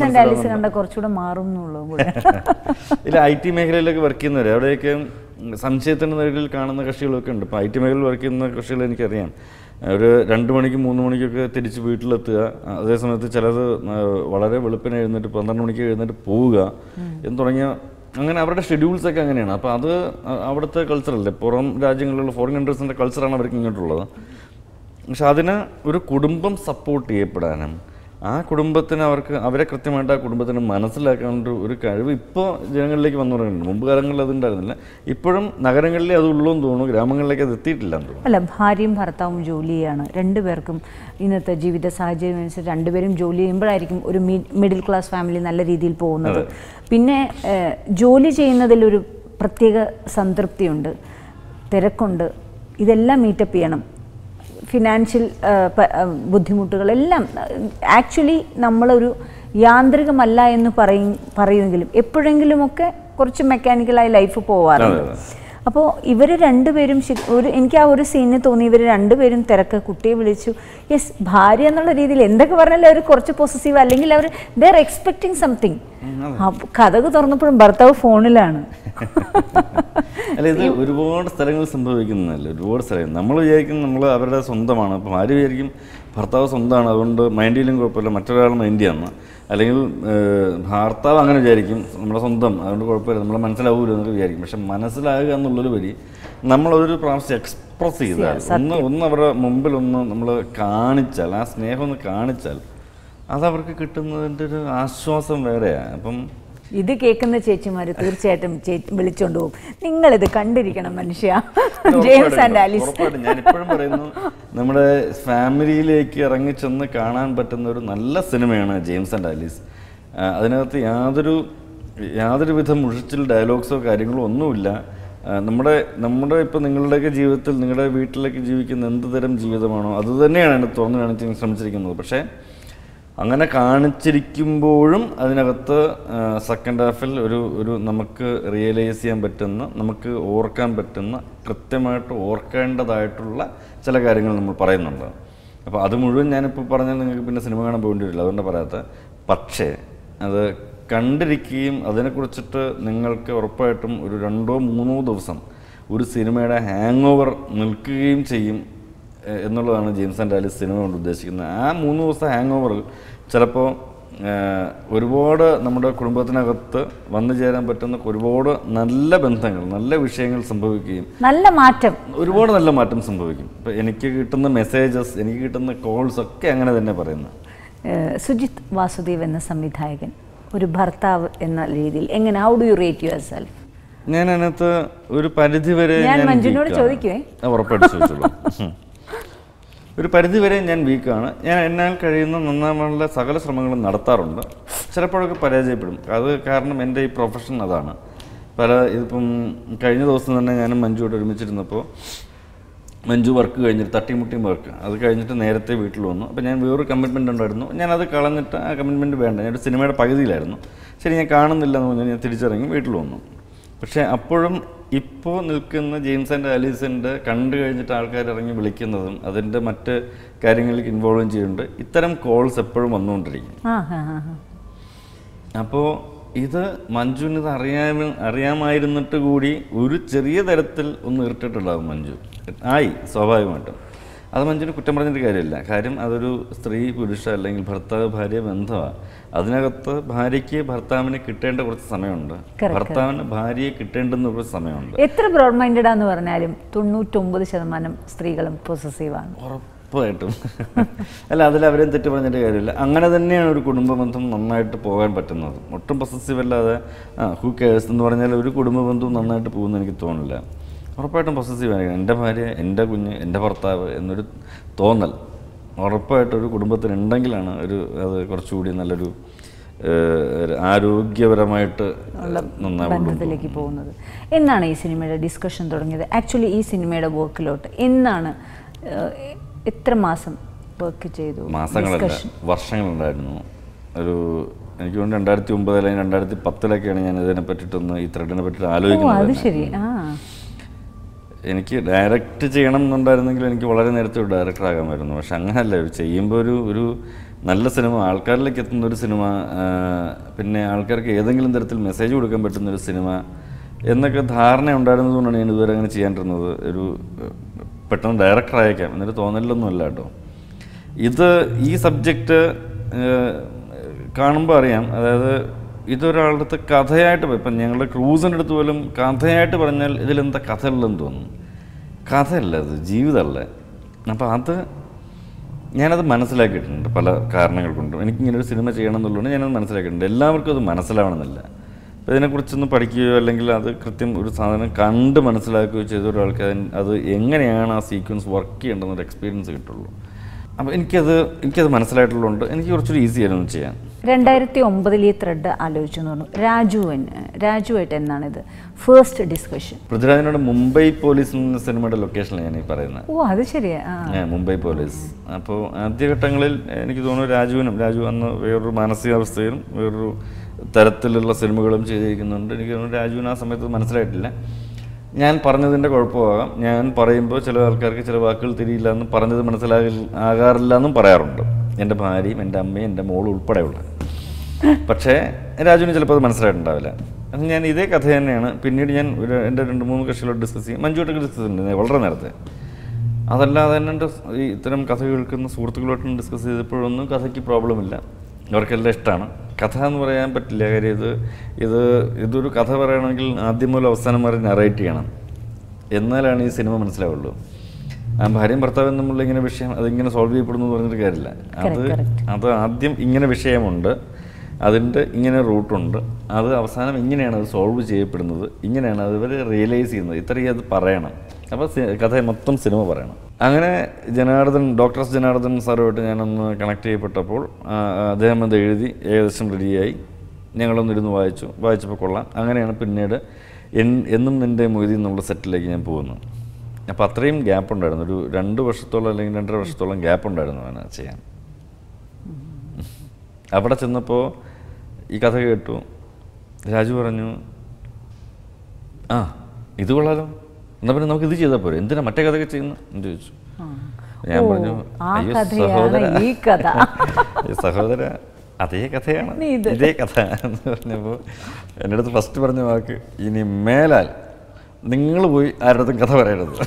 ഇല്ല, IT മേഖലയിലൊക്കെ വർക്ക് ചെയ്യുന്നവരെ അവിടെയൊക്കെ സംശയത്തിൻ്റെ നിലയിൽ കാണുന്ന കക്ഷികളൊക്കെ ഉണ്ട്. ഇപ്പോൾ IT മേഖലയിൽ വർക്ക് ചെയ്യുന്ന കക്ഷികൾ എനിക്കറിയാം. ഒരു 2 മണിക്കും 3 മണിക്കൊക്കെ തിരിച്ച് വീട്ടിലെത്തുക, അതേസമയത്ത് ചിലത് വളരെ വെളുപ്പിന് എഴുന്നേറ്റ് 12 മണിക്ക് എഴുന്നേറ്റ് പോവുക എന്ന് തുടങ്ങിയ അങ്ങനെ അവരുടെ ഷെഡ്യൂൾസൊക്കെ അങ്ങനെയാണ്. അപ്പോൾ അത് അവിടുത്തെ കൾച്ചറല്ലേ, പുറം രാജ്യങ്ങളിലുള്ള ഫോറിൻ കൺട്രീസിൻ്റെ കൾച്ചറാണ് അവർക്ക് ഇങ്ങോട്ടുള്ളത്. പക്ഷെ അതിന് ഒരു കുടുംബം സപ്പോർട്ട് ചെയ്യപ്പെടാനും ആ കുടുംബത്തിന് അവരെ കൃത്യമായിട്ട് ആ കുടുംബത്തിന് മനസ്സിലാക്കാനുള്ള ഒരു കഴിവ് ഇപ്പോൾ ജനങ്ങളിലേക്ക് വന്നു പറയുന്നുണ്ട്. മുമ്പ് കാലങ്ങളിൽ അതുണ്ടായിരുന്നില്ല. ഇപ്പോഴും നഗരങ്ങളിലേ അതുള്ളൂ എന്ന് തോന്നുന്നു, ഗ്രാമങ്ങളിലേക്ക് അത് എത്തിയിട്ടില്ല എന്ന് തോന്നുന്നു. അല്ല, ഭാര്യയും ഭർത്താവും ജോലിയാണ്, രണ്ടുപേർക്കും ഇന്നത്തെ ജീവിത സാഹചര്യം അനുസരിച്ച് രണ്ടുപേരും ജോലി ചെയ്യുമ്പോഴായിരിക്കും ഒരു മിഡിൽ ക്ലാസ് ഫാമിലി നല്ല രീതിയിൽ പോകുന്നത്. പിന്നെ ജോലി ചെയ്യുന്നതിലൊരു പ്രത്യേക സംതൃപ്തിയുണ്ട്, തിരക്കുണ്ട്, ഇതെല്ലാം മീറ്റപ്പ് ചെയ്യണം. ഫിനാൻഷ്യൽ ബുദ്ധിമുട്ടുകളെല്ലാം ആക്ച്വലി നമ്മളൊരു യാന്ത്രികമല്ല എന്ന് പറയുമെങ്കിലും എപ്പോഴെങ്കിലുമൊക്കെ കുറച്ച് മെക്കാനിക്കലായി ലൈഫ് പോവാറുണ്ട്. അപ്പോൾ ഇവർ രണ്ടുപേരും എനിക്ക് ആ ഒരു സീനിൽ തോന്നി, ഇവർ രണ്ടുപേരും തിരക്ക്, കുട്ടിയെ വിളിച്ചു. യെസ്, ഭാര്യ എന്നുള്ള രീതിയിൽ എന്തൊക്കെ പറഞ്ഞാലും അവർ കുറച്ച് പോസസീവ്, അല്ലെങ്കിൽ അവർ ദേ ആർ എക്സ്പെക്ടിങ് സംതിങ്. കഥക് തുറന്നപ്പോഴും ഭർത്താവ് ഫോണിലാണ്. അല്ല, ഇത് ഒരുപാട് സ്ഥലങ്ങളിൽ സംഭവിക്കുന്നതല്ല, ഒരുപാട് സ്ഥലങ്ങൾ നമ്മൾ വിചാരിക്കും നമ്മൾ അവരുടെ സ്വന്തമാണ്. അപ്പം ആര് വിചാരിക്കും ഭർത്താവ് സ്വന്തമാണ്, അതുകൊണ്ട് മൈൻഡ് ചെയ്യലും കുഴപ്പമില്ല, മറ്റൊരാൾ മൈൻഡ് ചെയ്യാമെന്ന്. അല്ലെങ്കിൽ ഭർത്താവ് അങ്ങനെ വിചാരിക്കും നമ്മുടെ സ്വന്തം, അതുകൊണ്ട് കുഴപ്പമില്ല, നമ്മളെ മനസ്സിലാവൂല്ലോ എന്നൊക്കെ വിചാരിക്കും. പക്ഷെ മനസ്സിലാകുക എന്നുള്ളൊരു വരി നമ്മളൊരു പ്രാവശ്യം എക്സ്പ്രസ് ചെയ്താൽ, ഒന്ന് അവരുടെ മുമ്പിൽ നമ്മൾ കാണിച്ചാൽ, ആ സ്നേഹം ഒന്ന് കാണിച്ചാൽ, അതവർക്ക് കിട്ടുന്നതിൻ്റെ ഒരു ആശ്വാസം വേറെയാണ്. അപ്പം ഇത് കേൾക്കുന്ന ചേച്ചിമാർ തീർച്ചയായിട്ടും വിളിച്ചോണ്ട് പോകും, നിങ്ങളിത് കണ്ടിരിക്കണം മനുഷ്യ. James and Alice. ഞാനിപ്പോഴും പറയുന്നു, നമ്മുടെ ഫാമിലിയിലേക്ക് ഇറങ്ങിച്ചെന്ന് കാണാൻ പറ്റുന്ന ഒരു നല്ല സിനിമയാണ് ജെയിംസ് ആൻഡ് ആലീസ്. അതിനകത്ത് യാതൊരുവിധ മുഷിച്ചിൽ ഡയലോഗ്സോ കാര്യങ്ങളോ ഒന്നുമില്ല. നമ്മുടെ ഇപ്പോൾ നിങ്ങളുടെയൊക്കെ ജീവിതത്തിൽ, നിങ്ങളുടെ വീട്ടിലേക്ക് ജീവിക്കുന്ന എന്ത് തരം ജീവിതമാണോ അത് തന്നെയാണ് എന്നെ തുറന്നു കാണിച്ച് ശ്രമിച്ചിരിക്കുന്നത്. പക്ഷേ അങ്ങനെ കാണിച്ചിരിക്കുമ്പോഴും അതിനകത്ത് സെക്കൻഡ് ഹാഫിൽ ഒരു നമുക്ക് റിയലൈസ് ചെയ്യാൻ പറ്റുന്ന, നമുക്ക് ഓർക്കാൻ പറ്റുന്ന, കൃത്യമായിട്ട് ഓർക്കേണ്ടതായിട്ടുള്ള ചില കാര്യങ്ങൾ നമ്മൾ പറയുന്നുണ്ട്. അപ്പോൾ അത് മുഴുവൻ ഞാനിപ്പോൾ പറഞ്ഞാൽ നിങ്ങൾക്ക് പിന്നെ സിനിമ കാണാൻ പോകേണ്ടി വരില്ല, അതുകൊണ്ട് പറയാത്ത. പക്ഷേ അത് കണ്ടിരിക്കുകയും അതിനെക്കുറിച്ചിട്ട് നിങ്ങൾക്ക് ഉറപ്പായിട്ടും ഒരു 2-3 ദിവസം ഒരു സിനിമയുടെ ഹാങ് ഓവർ നിൽക്കുകയും ചെയ്യും എന്നുള്ളതാണ് ജെയിംസ് ആൻഡ് ആലീസ് സിനിമ കൊണ്ട് ഉദ്ദേശിക്കുന്നത്. ആ 3 ദിവസത്തെ ഹാങ് ഓവറിൽ ചിലപ്പോൾ ഒരുപാട് നമ്മുടെ കുടുംബത്തിനകത്ത് വന്നു ചേരാൻ പറ്റുന്ന ഒരുപാട് നല്ല ബന്ധങ്ങൾ, നല്ല വിഷയങ്ങൾ സംഭവിക്കുകയും ഒരുപാട് നല്ല മാറ്റം സംഭവിക്കും. ഇപ്പം എനിക്ക് കിട്ടുന്ന മെസ്സേജസ്, എനിക്ക് കിട്ടുന്ന കോൾസ് ഒക്കെ അങ്ങനെ തന്നെ പറയുന്നു. സുജിത് വാസുദേവ് എന്ന സംവിധായകൻ, ഒരു ഭർത്താവ് എന്ന രീതിയിൽ എങ്ങനെ, how do you rate yourself? ഞാൻ അതിനകത്ത് ഒരു പരിധിവരെ മഞ്ജുവിനോട് ചോദിക്കുവേ, ഉറപ്പായിട്ട് ചോദിച്ചോളൂ. ഒരു പരിധിവരെ ഞാൻ വീക്കാണ്. ഞാൻ എന്നാൽ കഴിയുന്ന നന്നാവാനുള്ള സകല ശ്രമങ്ങളും നടത്താറുണ്ട്. ചിലപ്പോഴൊക്കെ പരാജയപ്പെടും. അത് കാരണം എൻ്റെ ഈ പ്രൊഫഷൻ അതാണ്. ഇതിപ്പം കഴിഞ്ഞ ദിവസം തന്നെ ഞാനും മഞ്ജുവായിട്ട് ഒരുമിച്ചിരുന്നപ്പോൾ മഞ്ജു വർക്ക് കഴിഞ്ഞിട്ട് തട്ടിമുട്ടിയും വർക്ക് അത് കഴിഞ്ഞിട്ട് നേരത്തെ വീട്ടിൽ വന്നു. അപ്പോൾ ഞാൻ വേറൊരു കമ്മിറ്റ്മെൻ്റ് ഉണ്ടായിരുന്നു, ഞാനത് കളഞ്ഞിട്ട് ആ കമ്മിറ്റ്മെൻറ്റ് വേണ്ട, ഞാനൊരു സിനിമയുടെ പകുതിയിലായിരുന്നു. ശരി, ഞാൻ കാണുന്നില്ല എന്ന് പറഞ്ഞാൽ ഞാൻ തിരിച്ചിറങ്ങി വീട്ടിൽ വന്നു. പക്ഷേ അപ്പോഴും ഇപ്പോൾ നിൽക്കുന്ന ജെയിംസ് ആൻഡ് ആലീസിൻ്റെ കണ്ടു കഴിഞ്ഞിട്ട് ആൾക്കാർ ഇറങ്ങി വിളിക്കുന്നതും അതിൻ്റെ മറ്റ് കാര്യങ്ങളിലേക്ക് ഇൻവോൾവ് ചെയ്യുന്നുണ്ട്. ഇത്തരം കോൾസ് എപ്പോഴും വന്നുകൊണ്ടിരിക്കും. അപ്പോൾ ഇത് മഞ്ജുവിന് ഇത് അറിയാമായിരുന്നിട്ട് കൂടി ഒരു ചെറിയ തരത്തിൽ ഒന്ന് ഇറിറ്റേറ്റുണ്ടാകും മഞ്ജു. സ്വാഭാവികമായിട്ടും അത് മഞ്ജുവിന് കുറ്റം പറഞ്ഞിട്ട് കാര്യമില്ല. കാര്യം അതൊരു സ്ത്രീ പുരുഷ അല്ലെങ്കിൽ ഭർത്താവ് ഭാര്യ ബന്ധമാണ്. അതിനകത്ത് ഭാര്യയ്ക്ക് ഭർത്താവിന് കിട്ടേണ്ട കുറച്ച് സമയമുണ്ട്, ഭർത്താവിന് ഭാര്യയെ കിട്ടേണ്ടുന്ന കുറച്ച് സമയമുണ്ട്. എത്ര ബ്രോഡ് മൈൻഡഡ് ആണെന്ന് പറഞ്ഞാലും 99% സ്ത്രീകളും പൊസസീവാണ്. ഉറപ്പായിട്ടും. അല്ല, അതിൽ അവരെയും തെറ്റ് പറഞ്ഞിട്ട് കാര്യമില്ല. അങ്ങനെ തന്നെയാണ് ഒരു കുടുംബ ബന്ധം നന്നായിട്ട് പോകാൻ പറ്റുന്നത്. ഒട്ടും പൊസസീവ് അല്ലാതെ ഹൂ കെയേഴ്സ് എന്ന് പറഞ്ഞാൽ ഒരു കുടുംബ ബന്ധവും നന്നായിട്ട് പോകുമെന്ന് എനിക്ക് തോന്നില്ല. ഉറപ്പായിട്ടും പൊസസീവ് ആയിരിക്കണം. എൻ്റെ ഭാര്യ, എൻ്റെ കുഞ്ഞ്, എൻ്റെ ഭർത്താവ് എന്നൊരു തോന്നൽ ഉറപ്പായിട്ടൊരു കുടുംബത്തിനുണ്ടെങ്കിലാണ് അത് കുറച്ചുകൂടി നല്ലൊരു ആരോഗ്യപരമായിട്ട് ബന്ധത്തിലേക്ക് പോകുന്നത്. എന്നാണ് ഈ സിനിമയുടെ ഡിസ്കഷൻ തുടങ്ങിയത്? ആക്ച്വലി ഈ സിനിമയുടെ വർക്കിലോട്ട് എന്നാണ്, എത്ര മാസം വർക്ക് ചെയ്തു? മാസങ്ങളല്ല, വർഷങ്ങളുണ്ടായിരുന്നു. എനിക്ക് തോന്നുന്നു 2009 അല്ലെങ്കിൽ 2010 ഞാൻ ഇതിനെ പറ്റിയിട്ടൊന്ന് ഈ ത്രെഡിനെ പറ്റിയിട്ട് ആലോചിക്കുന്നത്. ശരി. എനിക്ക് ഡയറക്റ്റ് ചെയ്യണം എന്നുണ്ടായിരുന്നെങ്കിൽ എനിക്ക് വളരെ നേരത്തെ ഒരു ഡയറക്ടർ ആകാമായിരുന്നു. പക്ഷെ അങ്ങനെയല്ല, ചെയ്യുമ്പോൾ ഒരു നല്ല സിനിമ, ആൾക്കാരിലേക്ക് എത്തുന്ന ഒരു സിനിമ, പിന്നെ ആൾക്കാർക്ക് ഏതെങ്കിലും തരത്തിൽ മെസ്സേജ് കൊടുക്കാൻ പറ്റുന്നൊരു സിനിമ എന്നൊക്കെ ധാരണ ഉണ്ടായിരുന്നതുകൊണ്ടാണ് ഞാൻ ഇതുവരെ അങ്ങനെ ചെയ്യാണ്ടിരുന്നത്. പെട്ടെന്ന് ഡയറക്ടർ അയക്കാം എന്നൊരു തോന്നലൊന്നും അല്ല കേട്ടോ. ഈ സബ്ജക്റ്റ് കാണുമ്പോൾ അറിയാം. അതായത് ഇതൊരാളുടെ അടുത്ത് കഥയായിട്ട്, ഇപ്പം ഞങ്ങളുടെ ക്രൂസിൻ്റെ അടുത്ത് പോലും കഥയായിട്ട് പറഞ്ഞാൽ ഇതിലെന്താ കഥയുള്ളതെന്ന് തോന്നുന്നു. കഥയല്ല, അത് ജീവിതമല്ല. അപ്പോൾ ഞാനത് മനസ്സിലാക്കിയിട്ടുണ്ട് പല കാരണങ്ങൾ കൊണ്ടും. എനിക്കിങ്ങനെ ഒരു സിനിമ ചെയ്യണം എന്നുള്ളതുകൊണ്ട് ഞാനത് മനസ്സിലാക്കിയിട്ടുണ്ട്. എല്ലാവർക്കും അത് മനസ്സിലാവണമെന്നില്ല. അപ്പോൾ ഇതിനെക്കുറിച്ചൊന്ന് പഠിക്കുകയോ അല്ലെങ്കിൽ അത് കൃത്യം ഒരു സാധനം കണ്ട് മനസ്സിലാക്കുകയോ ചെയ്ത ഒരാൾക്ക് അത് എങ്ങനെയാണ് ആ സീക്വൻസ് വർക്ക് ചെയ്യേണ്ടതെന്നൊരു എക്സ്പീരിയൻസ് കിട്ടുള്ളൂ. അപ്പോൾ എനിക്കത് മനസ്സിലായിട്ടുള്ളതുകൊണ്ട് എനിക്ക് കുറച്ചൊരു ഈസി ആയിരുന്നു ചെയ്യാൻ. 2009 ഈ ത്രെഡ് ആലോചിച്ചു എന്ന് പറഞ്ഞു. രാജുവായിട്ട് എന്നാണിത് ഫസ്റ്റ് ഡിസ്കഷൻ? പൃഥ്വിരാജിനോട് മുംബൈ പോലീസ് എന്ന സിനിമയുടെ ലൊക്കേഷനിൽ ഞാൻ ഈ പറയുന്നത്. അത് ശരിയാ, മുംബൈ പോലീസ്. അപ്പോൾ ആദ്യഘട്ടങ്ങളിൽ എനിക്ക് തോന്നുന്നു രാജു അന്ന് വേറൊരു മാനസികാവസ്ഥയിലും വേറൊരു തരത്തിലുള്ള സിനിമകളും ചെയ്തിരിക്കുന്നുണ്ട്. എനിക്ക് തോന്നുന്നു രാജുവിന് ആ സമയത്ത് മനസ്സിലായിട്ടില്ല. ഞാൻ പറഞ്ഞതിൻ്റെ കുഴപ്പമാകാം. ഞാൻ പറയുമ്പോൾ ചില ആൾക്കാർക്ക് ചില വാക്കുകൾ തിരിയില്ല എന്നും പറഞ്ഞത് മനസ്സിലാകാറില്ല എന്നും പറയാറുണ്ട്. എൻ്റെ ഭാര്യയും എൻ്റെ അമ്മയും എൻ്റെ മോളും ഉൾപ്പെടെയുള്ള. പക്ഷേ രാജുവിന് ചിലപ്പോൾ അത് മനസ്സിലായിട്ടുണ്ടാവില്ല. അത് ഞാൻ ഇതേ കഥ തന്നെയാണ് പിന്നീട് ഞാൻ എൻ്റെ 2-3 കക്ഷികളോട് ഡിസ്കസ് ചെയ്യും. മഞ്ജുവായിട്ടൊക്കെ ഡിസ്കസ് ചെയ്യുന്നുണ്ട് വളരെ നേരത്തെ. അതല്ലാതെ തന്നെ എൻ്റെ ഇത്തരം കഥ കേൾക്കുന്ന സുഹൃത്തുക്കളോട്ടും ഡിസ്കസ് ചെയ്തപ്പോഴൊന്നും കഥയ്ക്ക് പ്രോബ്ലമില്ല. അവർക്കെല്ലാം ഇഷ്ടമാണ്. കഥ എന്ന് പറയാൻ പറ്റില്ല. കാര്യം ഇതൊരു കഥ പറയണമെങ്കിൽ ആദ്യം മുതൽ അവസാനം വരെ നറേറ്റ് ചെയ്യണം. എന്നാലാണ് ഈ സിനിമ മനസ്സിലാവുള്ളൂ. ഭാര്യയും ഭർത്താവും തമ്മിലുള്ള ഇങ്ങനെ വിഷയം അതിങ്ങനെ സോൾവ് ചെയ്യപ്പെടുന്നു എന്ന് പറഞ്ഞിട്ട് കാര്യമില്ല. അത് ആദ്യം ഇങ്ങനെ വിഷയമുണ്ട്, അതിൻ്റെ ഇങ്ങനെ റൂട്ടുണ്ട്, അത് അവസാനം ഇങ്ങനെയാണ് അത് സോൾവ് ചെയ്യപ്പെടുന്നത്, ഇങ്ങനെയാണ് അത് റിയലൈസ് ചെയ്യുന്നത്. ഇത്രയും അത് പറയണം. അപ്പോൾ കഥ മൊത്തം സിനിമ പറയണം. അങ്ങനെ ഡോക്ടർ ജനാർദ്ദൻ സാറുമായിട്ട് ഞാനൊന്ന് കണക്ട് ചെയ്യപ്പെട്ടപ്പോൾ അദ്ദേഹം അത് എഴുതി ഏകദേശം റെഡിയായി. ഞങ്ങളൊന്നിരുന്ന് വായിച്ചപ്പോൾ കൊള്ളാം. അങ്ങനെയാണ് പിന്നീട് എന്നും നിൻ്റെ മൊയ്തി എന്നുള്ള സെറ്റിലേക്ക് ഞാൻ പോകുന്നത്. അപ്പോൾ അത്രയും ഗ്യാപ്പ് ഉണ്ടായിരുന്നു. ഒരു 2 വർഷത്തോളം അല്ലെങ്കിൽ 2.5 വർഷത്തോളം ഗ്യാപ്പ് ഉണ്ടായിരുന്നു അവന് ചെയ്യാൻ. അവിടെ ചെന്നപ്പോൾ ഈ കഥ കേട്ടു. രാജു പറഞ്ഞു, ഇത് കൊള്ളാലോ, എന്നാൽ പിന്നെ നമുക്ക് ഇത് ചെയ്താൽ പോരെ, എന്തിനാ മറ്റേ കഥയൊക്കെ ചെയ്യുന്നു എന്ന് ചോദിച്ചു. ഞാൻ പറഞ്ഞു, അയ്യോ സഹോദര അതേ കഥയാണ്, ഇതേ കഥ എന്ന് പറഞ്ഞപ്പോൾ എൻ്റെ അടുത്ത് ഫസ്റ്റ് പറഞ്ഞ വാക്ക്, ഇനി മേലാൽ നിങ്ങൾ പോയി ആരുടെ അടുത്തും കഥ പറയരുത്.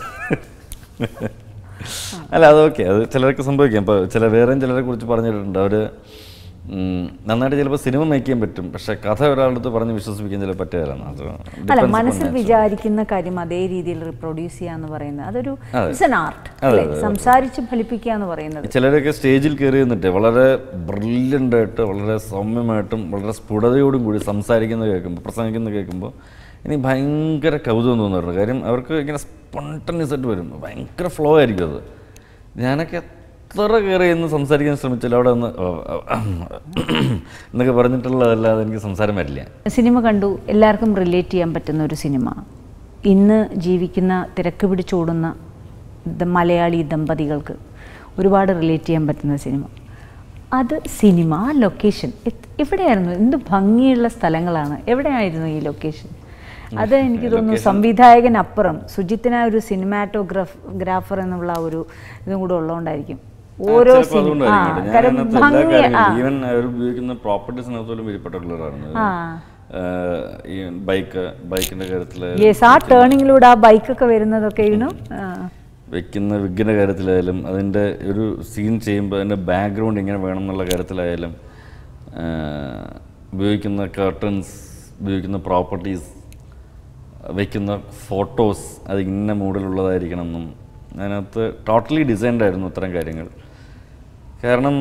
അല്ല, അതൊക്കെ അത് ചിലർക്ക് സംഭവിക്കാം. ഇപ്പോൾ വേറെയും ചിലരെ കുറിച്ച് പറഞ്ഞിട്ടുണ്ട്. അവർ നന്നായിട്ട് ചിലപ്പോൾ സിനിമ മേക്ക് ചെയ്യാൻ പറ്റും, പക്ഷെ കഥ ഒരാളുടെ അടുത്ത് പറഞ്ഞ് വിശ്വസിപ്പിക്കാൻ ചില പറ്റുകയാണ്. അല്ല, മനസ്സിൽ വിചാരിക്കുന്ന കാര്യം അതേ രീതിയിൽ റിപ്രൊഡ്യൂസ് ചെയ്യുക എന്ന് പറയുന്നത് അതൊരു ആർട്ട്, സംസാരിച്ച് ഫലിപ്പിക്കുക എന്ന് പറയുന്നത്. ചിലരൊക്കെ സ്റ്റേജിൽ കയറി നിന്നിട്ട് വളരെ ബ്രില്യൻ്റ് ആയിട്ട് വളരെ സൗമ്യമായിട്ടും വളരെ സ്ഫുടതയോടും കൂടി പ്രസംഗിക്കുന്നത് കേൾക്കുമ്പോൾ എനിക്ക് ഭയങ്കര കൗതുകം തോന്നുന്നുണ്ട്. കാര്യം അവർക്ക് ഇങ്ങനെ സ്പോണ്ടനിയസ് ആയിട്ട് വരും, ഭയങ്കര ഫ്ലോ ആയിരിക്കും അത്. ഞാനൊക്കെ എത്ര കയറി എന്ന് സംസാരിക്കാൻ ശ്രമിച്ചാൽ അവിടെ ഒന്ന് എന്നൊക്കെ പറഞ്ഞിട്ടുള്ളതല്ലാതെ എനിക്ക് സംസാരം വരില്ല. സിനിമ കണ്ടു, എല്ലാവർക്കും റിലേറ്റ് ചെയ്യാൻ പറ്റുന്ന ഒരു സിനിമ, ഇന്ന് ജീവിക്കുന്ന തിരക്ക് പിടിച്ചോടുന്ന മലയാളി ദമ്പതികൾക്ക് ഒരുപാട് റിലേറ്റ് ചെയ്യാൻ പറ്റുന്ന സിനിമ. അത് സിനിമ ലൊക്കേഷൻ എവിടെയായിരുന്നു? എന്ത് ഭംഗിയുള്ള സ്ഥലങ്ങളാണ്, എവിടെയായിരുന്നു ഈ ലൊക്കേഷൻ? അത് എനിക്ക് തോന്നുന്നു സംവിധായകനപ്പുറം സുജിത്തിനായ ഒരു സിനിമാറ്റോഗ്രാഫർ എന്നുള്ള ഒരു ഇതും കൂടെ ഉള്ളതുകൊണ്ടായിരിക്കും. ഓരോ ബൈക്കിന്റെ കാര്യത്തില് ആ ടേണിങ്ങിലൂടെ ആ ബൈക്കൊക്കെ വരുന്നതൊക്കെ വെക്കുന്ന വിഗിന്റെ കാര്യത്തിലായാലും അതിൻ്റെ ഒരു സീൻ ചെയ്യുമ്പോൾ അതിൻ്റെ ബാക്ക്ഗ്രൗണ്ട് ഇങ്ങനെ വേണം എന്നുള്ള കാര്യത്തിലായാലും ഉപയോഗിക്കുന്ന കർട്ടൻസ്, ഉപയോഗിക്കുന്ന പ്രോപ്പർട്ടീസ്, വയ്ക്കുന്ന ഫോട്ടോസ് അത് ഇന്ന മൂഡിലുള്ളതായിരിക്കണം എന്നും അതിനകത്ത് ടോട്ടലി ഡിസൈൻഡ് ആയിരുന്നു ഇത്തരം കാര്യങ്ങൾ. കാരണം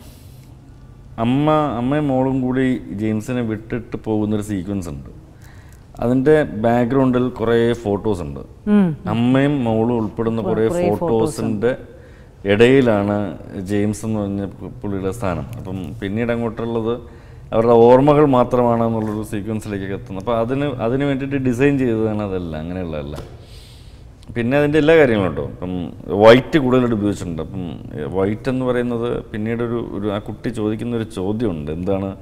അമ്മയും മോളും കൂടി ജെയിംസിനെ വിട്ടിട്ട് പോകുന്നൊരു സീക്വൻസ് ഉണ്ട്. അതിൻ്റെ ബാക്ക്ഗ്രൗണ്ടിൽ കുറേ ഫോട്ടോസ് ഉണ്ട്. അമ്മയും മോളും ഉൾപ്പെടുന്ന കുറേ ഫോട്ടോസിൻ്റെ ഇടയിലാണ് ജെയിംസ് എന്ന് പറഞ്ഞ പുള്ളിയുടെ സ്ഥാനം. അപ്പം പിന്നീട് അങ്ങോട്ടുള്ളത് അവരുടെ ഓർമ്മകൾ മാത്രമാണ് എന്നുള്ളൊരു സീക്വൻസിലേക്കൊക്കെ എത്തുന്നത്. അപ്പോൾ അതിന് വേണ്ടിയിട്ട് ഡിസൈൻ ചെയ്തതാണ് അതല്ല, അങ്ങനെയുള്ളതല്ല. പിന്നെ അതിൻ്റെ എല്ലാ കാര്യങ്ങളും ഉണ്ടോ. ഇപ്പം വൈറ്റ് കൂടുതലായിട്ട് ഉപയോഗിച്ചിട്ടുണ്ട്. അപ്പം വൈറ്റ് എന്ന് പറയുന്നത് പിന്നീട് ഒരു ആ കുട്ടി ചോദിക്കുന്നൊരു ചോദ്യമുണ്ട്, എന്താണ്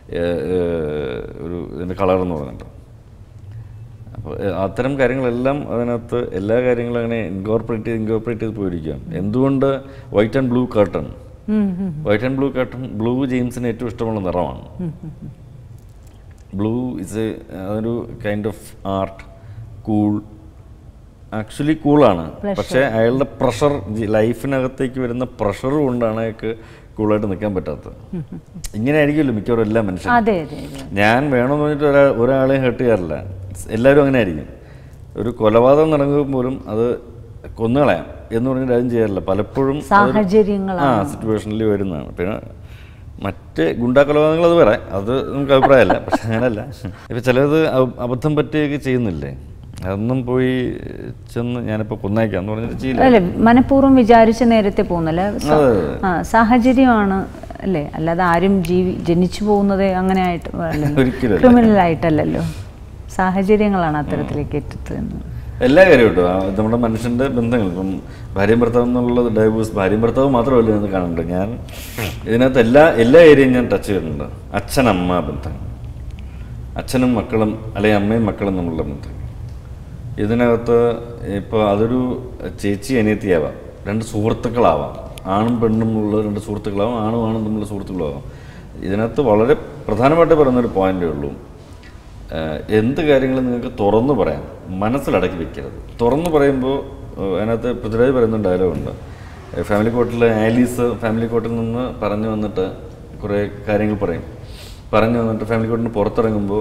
ഇതിൻ്റെ കളർ എന്ന് പറഞ്ഞിട്ട്. അപ്പോൾ അത്തരം കാര്യങ്ങളെല്ലാം അതിനകത്ത് എല്ലാ കാര്യങ്ങളും അങ്ങനെ ഇൻകോർപ്പറേറ്റ് ചെയ്ത് പോയിരിക്കുകയാണ്. എന്തുകൊണ്ട് white and blue curtain? White and blue curtain, blue ജെയിംസിന് ഏറ്റവും ഇഷ്ടമുള്ള നിറമാണ്. ബ്ലൂ അതൊരു kind of art, cool, actually കൂളാണ്. പക്ഷേ അയാളുടെ പ്രഷർ, ലൈഫിനകത്തേക്ക് വരുന്ന പ്രഷർ കൊണ്ടാണ് അയാൾക്ക് കൂളായിട്ട് നിൽക്കാൻ പറ്റാത്തത്. ഇങ്ങനെ ആയിരിക്കുമല്ലോ മിക്കവാറും എല്ലാ മനുഷ്യരും. ഞാൻ വേണമെന്ന് പറഞ്ഞിട്ട് ഒരാളെയും ഹേർട്ട് ചെയ്യാറില്ല. എല്ലാവരും അങ്ങനെ ആയിരിക്കും. ഒരു കൊലപാതകം നടക്കുമ്പോൾ പോലും അത് കൊന്നുകളയാം എന്ന് പറഞ്ഞിട്ട് അതും ചെയ്യാറില്ല. പലപ്പോഴും സിറ്റുവേഷനിൽ വരുന്നതാണ്. പിന്നെ മറ്റ് ഗുണ്ടാ കൊലപാതകങ്ങൾ അത് വേറെ, അത് നമുക്ക് അഭിപ്രായമല്ല. പക്ഷെ അങ്ങനെയല്ല. ഇപ്പം ചിലത് അബദ്ധം പറ്റുകയൊക്കെ ചെയ്യുന്നില്ലേ, അതൊന്നും പോയി ചെന്ന് ഞാനിപ്പോൾ കൊന്നേക്കാന്ന് പറഞ്ഞിട്ട് ചെയ്യില്ല. മനഃപൂർവ്വം വിചാരിച്ച നേരത്തെ പോകുന്നല്ലേ, സാഹചര്യമാണ് അല്ലേ, അല്ലാതെ ആരും ജനിച്ചു പോകുന്നത് അങ്ങനെ ആയിട്ട് ക്രിമിനൽ ആയിട്ടല്ലല്ലോ, സാഹചര്യങ്ങളാണ് അത്തരത്തിലേക്ക് എത്തുന്നത്. എല്ലാ കാര്യവും കേട്ടോ, നമ്മുടെ മനുഷ്യൻ്റെ ബന്ധങ്ങൾ. ഇപ്പം ഭാര്യയും ഭർത്താവ് എന്നുള്ളത് ഡൈവേഴ്സ്, ഭാര്യയും ഭർത്താവ് മാത്രമല്ല എന്ന് കാണുന്നുണ്ട്. ഞാൻ ഇതിനകത്ത് എല്ലാ ഏരിയയും ഞാൻ ടച്ച് ചെയ്തിട്ടുണ്ട്. അച്ഛനമ്മ ബന്ധങ്ങൾ, അച്ഛനും മക്കളും അല്ലെങ്കിൽ അമ്മയും മക്കളും തമ്മിലുള്ള ബന്ധങ്ങൾ. ഇതിനകത്ത് ഇപ്പോൾ അതൊരു ചേച്ചി അനിയത്തിയാവാം, രണ്ട് സുഹൃത്തുക്കളാവാം, ആണും പെണ്ണും ഉള്ള രണ്ട് സുഹൃത്തുക്കളാവാം, ആണും തമ്മിലുള്ള സുഹൃത്തുക്കളാവാം. ഇതിനകത്ത് വളരെ പ്രധാനമായിട്ട് പറയുന്നൊരു പോയിൻ്റേ ഉള്ളൂ, എന്ത് കാര്യങ്ങളും നിങ്ങൾക്ക് തുറന്നു പറയാം, മനസ്സിലടക്കി വെക്കരുത്. തുറന്നു പറയുമ്പോൾ അതിനകത്ത് പൃഥ്വിരാജ് പറയുന്ന ഡയലോഗുണ്ട്. ഫാമിലി കോർട്ടിൽ ആലീസ് ഫാമിലി കോർട്ടിൽ നിന്ന് പറഞ്ഞു വന്നിട്ട് കുറേ കാര്യങ്ങൾ പറഞ്ഞു വന്നിട്ട് ഫാമിലി കോർട്ടിന് പുറത്തിറങ്ങുമ്പോൾ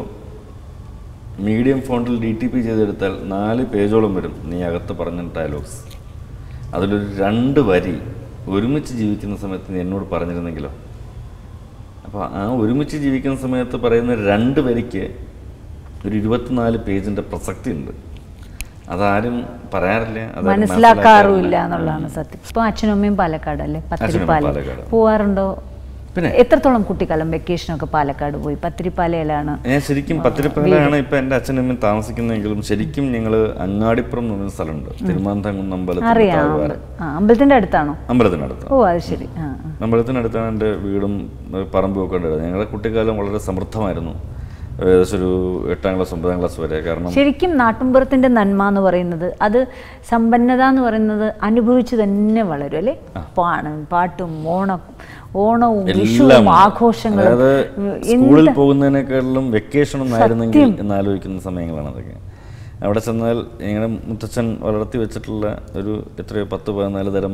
മീഡിയം ഫോണ്ടിൽ DTP ചെയ്തെടുത്താൽ 4 പേജോളം വരും നീ അകത്ത് പറഞ്ഞ ഡയലോഗ്സ്. അതിലൊരു 2 വരി ഒരുമിച്ച് ജീവിക്കുന്ന സമയത്ത് നീ എന്നോട് പറഞ്ഞിരുന്നെങ്കിലോ. അപ്പോൾ ആ ഒരുമിച്ച് ജീവിക്കുന്ന സമയത്ത് പറയുന്ന 2 വരിക്ക് ഒരു 24 പേജിൻ്റെ പ്രസക്തി ഉണ്ട്. അതാരും പറയാറില്ല, മനസ്സിലാക്കാറുമില്ല എന്നുള്ളതാണ് സത്യം. ഇപ്പോൾ അച്ഛനും അമ്മയും പാലക്കാട് അല്ലേ, പത്തിരിപ്പാല പോവാറുണ്ടോ? പിന്നെ എത്രത്തോളം കുട്ടിക്കാലം വെക്കേഷനൊക്കെ പാലക്കാട് പോയി? പത്തിരിപ്പാലയിലാണ് ഞാൻ ശരിക്കും, പത്തിരിപ്പാലയാണ് ഇപ്പം എൻ്റെ അച്ഛനും അമ്മയും താമസിക്കുന്നതെങ്കിലും ശരിക്കും ഞങ്ങൾ അങ്ങാടിപ്പുറം എന്ന് പറയുന്ന സ്ഥലമുണ്ട്, തിരുമാന്താംകുന്ന് അമ്പലത്തിൻ്റെ അടുത്താണോ? അമ്പലത്തിനടുത്ത്. ഓ അത് ശരി. അമ്പലത്തിനടുത്താണ് എൻ്റെ വീടും പറമ്പും ഒക്കെ ഉണ്ടായിരുന്നത്. ഞങ്ങളുടെ കുട്ടിക്കാലം വളരെ സമൃദ്ധമായിരുന്നു, ഏകദേശം ഒരു 8ാം ക്ലാസ് 9ാം ക്ലാസ് വരെ. കാരണം ശരിക്കും നാട്ടുമ്പുറത്തിൻ്റെ നന്മ എന്ന് പറയുന്നത്, അത് സമ്പന്നത എന്ന് പറയുന്നത് അനുഭവിച്ചു തന്നെ വളരും അല്ലേ. പാട്ടും ഓണവും വിഷുവും ആഘോഷങ്ങളും. സ്കൂളിൽ പോകുന്നതിനേക്കാളും വെക്കേഷൻ ഒന്നായിരുന്നെങ്കിൽ എന്നാലോചിക്കുന്ന സമയങ്ങളാണ് അതൊക്കെ. അവിടെ ചെന്നാൽ ഞങ്ങളുടെ മുത്തച്ഛൻ വളർത്തി വെച്ചിട്ടുള്ള ഒരു എത്രയോ 10-14 തരം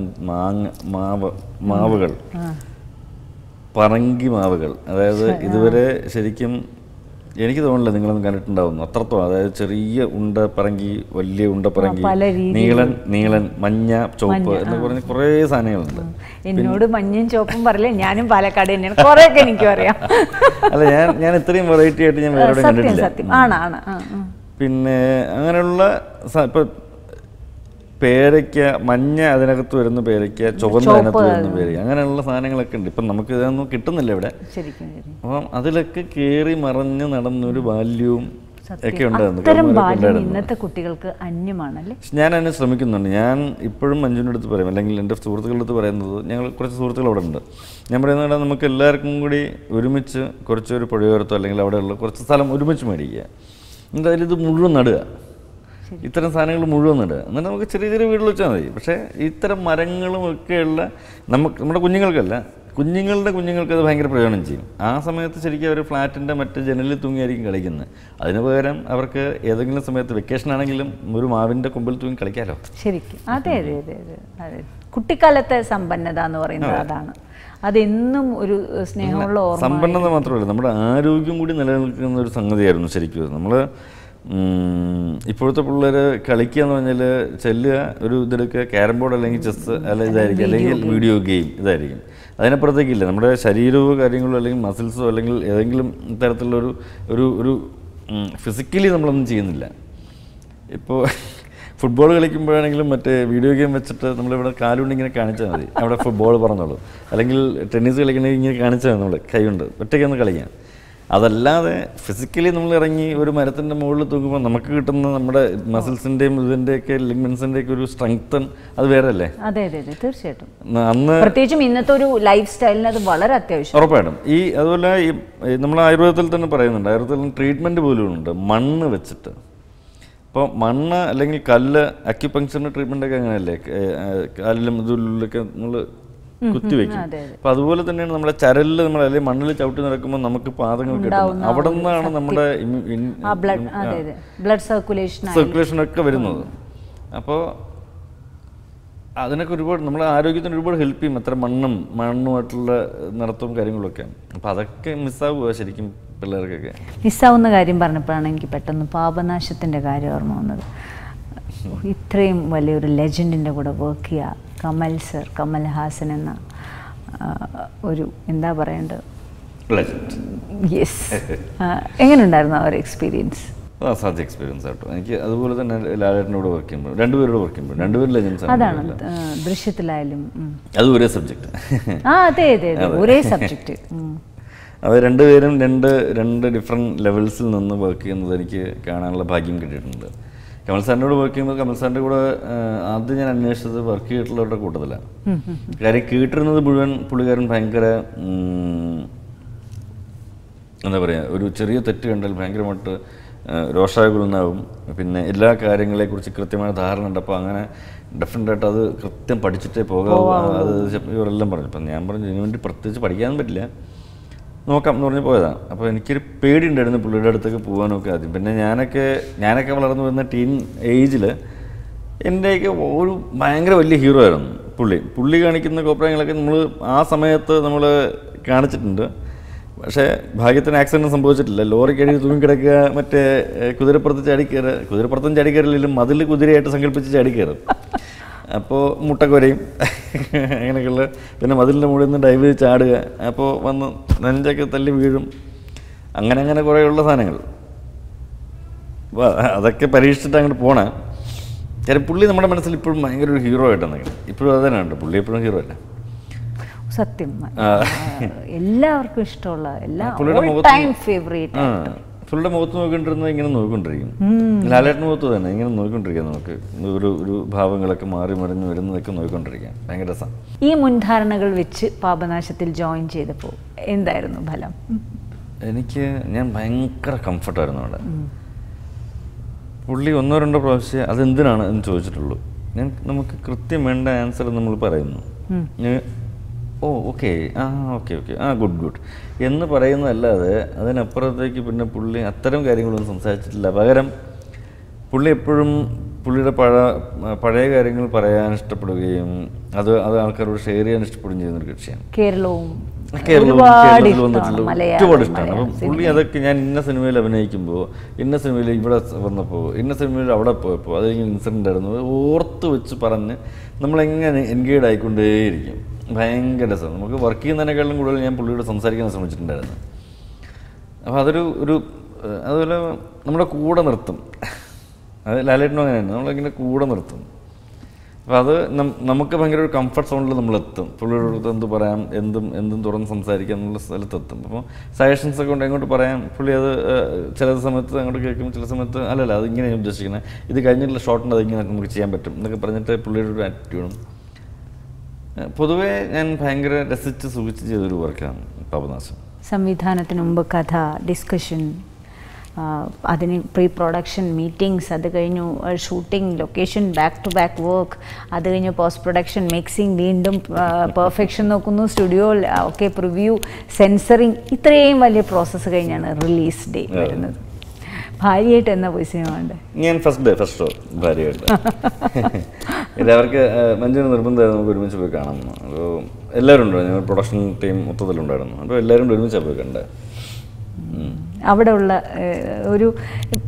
മാവുകൾ, പറങ്കി മാവുകൾ. അതായത് ഇതുവരെ ശരിക്കും എനിക്ക് തോന്നുന്നില്ല നിങ്ങളൊന്നും കണ്ടിട്ടുണ്ടാവുന്നു അത്രത്തോളം. അതായത് ചെറിയ ഉണ്ടപ്പറങ്കി, വലിയ ഉണ്ടപ്പറങ്കി, നീളൻ, മഞ്ഞ, ചുവപ്പ് എന്ന് പറഞ്ഞ് കുറേ സാധനങ്ങളുണ്ട്. എന്നോട് മഞ്ഞയും ചുവപ്പും പറയില്ല, ഞാനും പാലക്കാട് തന്നെയാണ്, കുറേയൊക്കെ എനിക്കും അറിയാം. അല്ല, ഞാൻ ഇത്രയും വെറൈറ്റി ആയിട്ട് ഞാൻ വേറെ കണ്ടിട്ടില്ല. പിന്നെ അങ്ങനെയുള്ള ഇപ്പം പേരയ്ക്ക, മഞ്ഞ അതിനകത്ത് വരുന്ന പേരയ്ക്ക, ചുവന്ന അതിനകത്ത് വരുന്ന പേരയ്ക്ക, അങ്ങനെയുള്ള സാധനങ്ങളൊക്കെ ഉണ്ട്. ഇപ്പം നമുക്ക് ഇതൊന്നും കിട്ടുന്നില്ല ഇവിടെ. അപ്പം അതിലൊക്കെ കയറി മറഞ്ഞ് നടന്നൊരു ബാല്യവും ഒക്കെ ഉണ്ടായിരുന്നു. ഇന്നത്തെ കുട്ടികൾക്ക് അന്യമാണല്ലേ. ഞാൻ അതിനെ ശ്രമിക്കുന്നുണ്ട്. ഞാൻ ഇപ്പോഴും മഞ്ജുവിൻ്റെ അടുത്ത് പറയും, അല്ലെങ്കിൽ എൻ്റെ സുഹൃത്തുക്കളുടെ അടുത്ത് പറയുന്നത്, ഞങ്ങൾ കുറച്ച് സുഹൃത്തുക്കൾ അവിടെ ഉണ്ട്, ഞാൻ പറയുന്നത് നമുക്ക് എല്ലാവർക്കും കൂടി ഒരുമിച്ച് കുറച്ചൊരു പുഴയോരത്തോ അല്ലെങ്കിൽ അവിടെയുള്ള കുറച്ച് സ്ഥലം ഒരുമിച്ച് മേടിക്കുക, എന്തായാലും ഇത് മുഴുവൻ നടുക, ഇത്തരം സാധനങ്ങൾ മുഴുവൻ നടുക, എന്നിട്ട് നമുക്ക് ചെറിയ ചെറിയ വീട്ടിൽ വെച്ചാൽ മതി. പക്ഷേ ഇത്തരം മരങ്ങളും ഒക്കെയുള്ള നമ്മുടെ കുഞ്ഞുങ്ങൾക്ക് അത് ഭയങ്കര പ്രയോജനം ചെയ്യും. ആ സമയത്ത് ശരിക്കും അവർ ഫ്ലാറ്റിൻ്റെ മറ്റ് ജനലിൽ തൂങ്ങിയായിരിക്കും കളിക്കുന്നത്. അതിന് പകരം അവർക്ക് ഏതെങ്കിലും സമയത്ത് വെക്കേഷൻ ആണെങ്കിലും ഒരു മാവിൻ്റെ കൊമ്പിൽ തൂങ്ങി കളിക്കാമല്ലോ. ശരിക്കും അതെ. കുട്ടിക്കാലത്തെ സമ്പന്നത എന്ന് പറയുന്നത് അതാണ്. അതെന്നും ഒരു സ്നേഹമുള്ള ഓർമ്മ. സമ്പന്നത മാത്രമല്ല, നമ്മുടെ ആരോഗ്യം കൂടി നിലനിൽക്കുന്ന ഒരു സംഗതിയായിരുന്നു ശരിക്കും. നമ്മൾ ഇപ്പോഴത്തെ പിള്ളേർ കളിക്കുക എന്ന് പറഞ്ഞാൽ ചെല്ലുക, ഒരു ഇതെടുക്കുക, ക്യാരം ബോർഡ് അല്ലെങ്കിൽ ചെസ്സ് അല്ലെങ്കിൽ ഇതായിരിക്കും, അല്ലെങ്കിൽ വീഡിയോ ഗെയിം ഇതായിരിക്കും. അതിനപ്പുറത്തേക്കില്ല. നമ്മുടെ ശരീരവും കാര്യങ്ങളോ അല്ലെങ്കിൽ മസിൽസോ അല്ലെങ്കിൽ ഏതെങ്കിലും തരത്തിലുള്ളൊരു ഒരു ഒരു ഫിസിക്കലി നമ്മളൊന്നും ചെയ്യുന്നില്ല. ഇപ്പോൾ ഫുട്ബോൾ കളിക്കുമ്പോഴാണെങ്കിലും മറ്റേ വീഡിയോ ഗെയിം വെച്ചിട്ട് നമ്മളിവിടെ കാലുകൊണ്ട് ഇങ്ങനെ കാണിച്ചാൽ മതി, അവിടെ ഫുട്ബോൾ പറഞ്ഞോളൂ. അല്ലെങ്കിൽ ടെന്നീസ് കളിക്കണമെങ്കിൽ ഇങ്ങനെ കാണിച്ചാൽ മതി, നമ്മൾ കൈകൊണ്ട് ഒറ്റയ്ക്കൊന്ന് കളിക്കാം. അതല്ലാതെ ഫിസിക്കലി നമ്മൾ ഇറങ്ങി ഒരു മരത്തിൻ്റെ മുകളിൽ തൂക്കുമ്പോൾ നമുക്ക് കിട്ടുന്ന നമ്മുടെ മസിൽസിൻ്റെയും ഇതിൻ്റെയൊക്കെ ലിഗ്മെൻസിൻ്റെയൊക്കെ ഒരു സ്ട്രെങ്തൻ അത് വേറെ അല്ലേ? അതെ അതെ അതെ, തീർച്ചയായിട്ടും. അന്ന് പ്രത്യേകിച്ചും ഇന്നത്തെ ഒരു ലൈഫ് സ്റ്റൈലിന് അത് വളരെ അത്യാവശ്യം. ഉറപ്പായിട്ടും. അതുപോലെ ഈ നമ്മൾ ആയുർവേദത്തിൽ തന്നെ പറയുന്നുണ്ട്, ആയുർവേദത്തിൽ ട്രീറ്റ്മെൻറ്റ് പോലും ഉണ്ട് മണ്ണ് വെച്ചിട്ട്. ഇപ്പോൾ മണ്ണ് അല്ലെങ്കിൽ കല്ല്, അക്യുപങ്ക്ചറിൻ്റെ ട്രീറ്റ്മെൻറ്റൊക്കെ അങ്ങനെയല്ലേ, കാലിലും ഇതിലൊക്കെ നമ്മൾ കുത്തിവെക്കും. അപ്പം അതുപോലെ തന്നെയാണ് നമ്മുടെ ചരലിൽ നമ്മൾ അല്ലെങ്കിൽ മണ്ണിൽ ചവിട്ടി നടക്കുമ്പോൾ നമുക്ക് പാദങ്ങൾ കിട്ടുന്നത്. അവിടെ നിന്നാണ് നമ്മുടെ ബ്ലഡ് സർക്കുലേഷനൊക്കെ വരുന്നത്. അപ്പോൾ അതിനൊക്കെ ഒരുപാട് നമ്മുടെ ആരോഗ്യത്തിന് ഒരുപാട് ഹെൽപ്പ് ചെയ്യും അത്ര മണ്ണുമായിട്ടുള്ള നടത്തവും കാര്യങ്ങളൊക്കെ. അപ്പോൾ അതൊക്കെ മിസ്സാവുക ശരിക്കും പിള്ളേർക്കൊക്കെ. മിസ്സാവുന്ന കാര്യം പറഞ്ഞപ്പോഴാണ് എനിക്ക് പെട്ടെന്ന് പാപനാശത്തിൻ്റെ കാര്യം ഓർമ്മ വന്നത്. ഇത്രയും വലിയൊരു ലെജൻഡിൻ്റെ കൂടെ വർക്ക് ചെയ്യുക, കമൽ ഹാസൻ എന്ന ഒരു എന്താ പറയേണ്ടത്, യെസ്. എങ്ങനെയുണ്ടായിരുന്നു ആ ഒരു എക്സ്പീരിയൻസ്? അസാധ്യ എക്സ്പീരിയൻസ് ആട്ടോ എനിക്ക്. അതുപോലെ തന്നെ ലാലേട്ടനോട് വർക്ക് ചെയ്യുമ്പോൾ രണ്ടുപേരോട് വർക്ക് ചെയ്യുമ്പോൾ രണ്ടുപേരും ലെജൻസ്. അതാണ് ദൃശ്യത്തിലായാലും അത് ഒരേ സബ്ജക്റ്റ്. അതെ അതെ അതെ, ഒരേ സബ്ജക്റ്റ്. അവർ രണ്ടുപേരും രണ്ട് ഡിഫറെൻറ്റ് ലെവൽസിൽ നിന്ന് വർക്ക് ചെയ്യുന്നത് എനിക്ക് കാണാനുള്ള ഭാഗ്യം കിട്ടിയിട്ടുണ്ട്. കമൽ സാറിനോട് വർക്ക് ചെയ്യുമ്പോൾ കമൽ സാറിൻ്റെ കൂടെ ആദ്യം ഞാൻ അന്വേഷിച്ചത് വർക്ക് ചെയ്തിട്ടുള്ളവരുടെ കൂട്ടത്തിലാണ്. കാര്യം കേട്ടിരുന്നത് മുഴുവൻ പുള്ളിക്കാരൻ ഭയങ്കര എന്താ പറയുക, ഒരു ചെറിയ തെറ്റ് കണ്ടാൽ ഭയങ്കരമായിട്ട് രോഷാകുലനാവും. പിന്നെ എല്ലാ കാര്യങ്ങളെക്കുറിച്ച് കൃത്യമായ ധാരണ ഉണ്ട്. അപ്പോൾ അങ്ങനെ ഡെഫിനറ്റായിട്ട് അത് കൃത്യം പഠിച്ചിട്ടേ പോകാവൂ, അത് ഇവരെല്ലാം പറഞ്ഞു. അപ്പം ഞാൻ പറഞ്ഞു ഇതിനു വേണ്ടി പ്രത്യേകിച്ച് പഠിക്കാനും പറ്റില്ല, നോക്കാം എന്ന് പറഞ്ഞ് പോയതാണ്. അപ്പോൾ എനിക്കൊരു പേടി ഉണ്ടായിരുന്നു പുള്ളിയുടെ അടുത്തേക്ക് പോകാനൊക്കെ ആദ്യം. പിന്നെ ഞാനൊക്കെ വളർന്നു വരുന്ന ടീൻ ഏജിൽ എൻ്റെയൊക്കെ ഒരു ഭയങ്കര വലിയ ഹീറോ ആയിരുന്നു പുള്ളി കാണിക്കുന്ന കോപ്രായങ്ങളൊക്കെ നമ്മൾ ആ സമയത്ത് നമ്മൾ കാണിച്ചിട്ടുണ്ട്. പക്ഷേ ഭാഗ്യത്തിന് ആക്സിഡൻറ്റ് സംഭവിച്ചിട്ടില്ല. ലോറിക്കടി തൂങ്ങിക്കിടക്കുക, മറ്റേ കുതിരപ്പുറത്ത് ചാടിക്കയറുക, കുതിരപ്പുറത്തും ചാടിക്കയറില്ലെങ്കിലും മതിൽ കുതിരയായിട്ട് സങ്കല്പിച്ച് ചാടിക്കയറും. അപ്പോൾ മുട്ടക്കൊരയും അങ്ങനെയൊക്കെയുള്ള, പിന്നെ മതിലിൻ്റെ മുകളിൽ നിന്ന് ഡൈവ് ചെയ്ത് ചാടുക, അപ്പോൾ വന്ന് നെഞ്ചൊക്കെ തല്ലി വീഴും, അങ്ങനെ കുറേയുള്ള സാധനങ്ങൾ. അതൊക്കെ പരീക്ഷിച്ചിട്ട് അങ്ങോട്ട് പോണേ. കാര്യം പുള്ളി നമ്മുടെ മനസ്സിൽ ഇപ്പോഴും ഭയങ്കര ഒരു ഹീറോ ആയിട്ടാണ്. ഇപ്പോഴും അത് തന്നെ ഉണ്ട്, പുള്ളി എപ്പോഴും ഹീറോ അല്ല. സത്യം, എല്ലാവർക്കും ഇഷ്ടമുള്ള പുള്ളിയുടെ മുഖത്ത് നോക്കിക്കൊണ്ടിരുന്നത് ഇങ്ങനെ നോക്കിക്കൊണ്ടിരിക്കും. ലാലേട്ടൻ്റെ മുഖത്ത് തന്നെ ഇങ്ങനെ നോക്കിക്കൊണ്ടിരിക്കാം. നമുക്ക് ഒരു ഭാവങ്ങളൊക്കെ മാറി മറിഞ്ഞ് വരുന്നതൊക്കെ നോക്കിക്കൊണ്ടിരിക്കാം. ഭയങ്കര രസം. ഈ മുൻധാരണകൾ വെച്ച് പാപനാശത്തിൽ ജോയിൻ ചെയ്തപ്പോൾ എന്തായിരുന്നു ഫലം? ഞാൻ ഭയങ്കര കംഫർട്ടായിരുന്നു അവിടെ. പുള്ളി 1-2 പ്രാവശ്യം അതെന്തിനാണ് എന്ന് ചോദിച്ചിട്ടുള്ളൂ. നമുക്ക് കൃത്യം വേണ്ട ആൻസർ നമ്മൾ പറയുന്നു. ഓക്കെ ഓക്കെ ഗുഡ് എന്ന് പറയുന്നതല്ലാതെ അതിനപ്പുറത്തേക്ക് പിന്നെ പുള്ളി അത്തരം കാര്യങ്ങളൊന്നും സംസാരിച്ചിട്ടില്ല. പകരം പുള്ളി എപ്പോഴും പുള്ളിയുടെ പഴയ കാര്യങ്ങൾ പറയാൻ ഇഷ്ടപ്പെടുകയും അത് ആൾക്കാരോട് ഷെയർ ചെയ്യാൻ ഇഷ്ടപ്പെടുകയും ചെയ്യുന്നൊരു കക്ഷിയാണ്. കേരളത്തിൽ വന്നിട്ടുള്ള ഒരുപാട് ഇഷ്ടമാണ്. അപ്പം പുള്ളി അതൊക്കെ ഞാൻ ഇന്ന സിനിമയിൽ അഭിനയിക്കുമ്പോൾ, ഇന്ന സിനിമയിൽ ഇവിടെ വന്നപ്പോൾ, ഇന്ന സിനിമയിൽ അവിടെ പോയപ്പോൾ അതിങ്ങനെ ഇൻസിഡൻ്റ് ആയിരുന്നു ഓർത്ത് വെച്ച് പറഞ്ഞ് നമ്മളെങ്ങനെ എൻഗേജ് ആയിക്കൊണ്ടേയിരിക്കും. ഭയങ്കര രസം. നമുക്ക് വർക്ക് ചെയ്യുന്നതിനേക്കാളും കൂടുതൽ ഞാൻ പുള്ളിയോട് സംസാരിക്കാൻ ശ്രമിച്ചിട്ടുണ്ടായിരുന്നു. അപ്പോൾ അതുപോലെ നമ്മുടെ കൂടെ നിർത്തും. അത് ലാലേട്ടനും അങ്ങനെയാണ്, നമ്മളിങ്ങനെ കൂടെ നിർത്തും. അപ്പോൾ അത് നമുക്ക് ഭയങ്കര ഒരു കംഫർട്ട് സോണിൽ നമ്മളെത്തും. പുള്ളിയോട് എന്ത് പറയാം, എന്തും തുറന്ന് സംസാരിക്കാം എന്നുള്ള സ്ഥലത്തെത്തും. അപ്പോൾ സജഷൻസൊക്കെ കൊണ്ട് എങ്ങോട്ട് പറയാം. പുള്ളി അത് ചില സമയത്ത് അങ്ങോട്ട് കേൾക്കും, ചില സമയത്ത് അല്ലല്ല അതിങ്ങനെ ഞാൻ ഉദ്ദേശിക്കുന്നത്, ഇത് കഴിഞ്ഞിട്ടുള്ള ഷോട്ടുണ്ട് അതിങ്ങനെ നമുക്ക് ചെയ്യാൻ പറ്റും എന്നൊക്കെ പറഞ്ഞിട്ട് പുള്ളിയുടെ ഒരു ആറ്റിറ്റ്യൂഡും. പൊതുവേ ഞാൻ ഭയങ്കര രസിച്ച് സുഖിച്ച് ചെയ്തൊരു വർക്കാണ് പാപനാശം. സംവിധാനത്തിന് മുമ്പ് കഥ, ഡിസ്കഷൻ, അതിന് പ്രീ പ്രൊഡക്ഷൻ മീറ്റിംഗ്സ്, അത് കഴിഞ്ഞു shooting, location, back to back work, അത് കഴിഞ്ഞ് പോസ്റ്റ് പ്രൊഡക്ഷൻ, മിക്സിങ്, വീണ്ടും പെർഫെക്ഷൻ നോക്കുന്നു, സ്റ്റുഡിയോ ഒക്കെ പ്രിവ്യൂ, സെൻസറിങ്, ഇത്രയും വലിയ പ്രോസസ്സ് കഴിഞ്ഞാണ് റിലീസ് ഡേ വരുന്നത്. ഭാര്യയായിട്ട് എന്നാ പോയി സിനിമ ഉണ്ട്? ഞാൻ ഫസ്റ്റ് ഷോ ഭാര്യയായിട്ട്. എല്ലാവർക്ക് മഞ്ജുവിന് നിർബന്ധമായിരുന്നു നമുക്ക് ഒരുമിച്ച് പോയി കാണാം. അപ്പോൾ എല്ലാവരും ഉണ്ടായിരുന്നു, ഞങ്ങൾ പ്രൊഡക്ഷൻ ടീം മൊത്തത്തിലുണ്ടായിരുന്നു. അപ്പോൾ എല്ലാവരും ഒരുമിച്ചാണ് പോയി കണ്ടത്. അവിടെ ഉള്ള ഒരു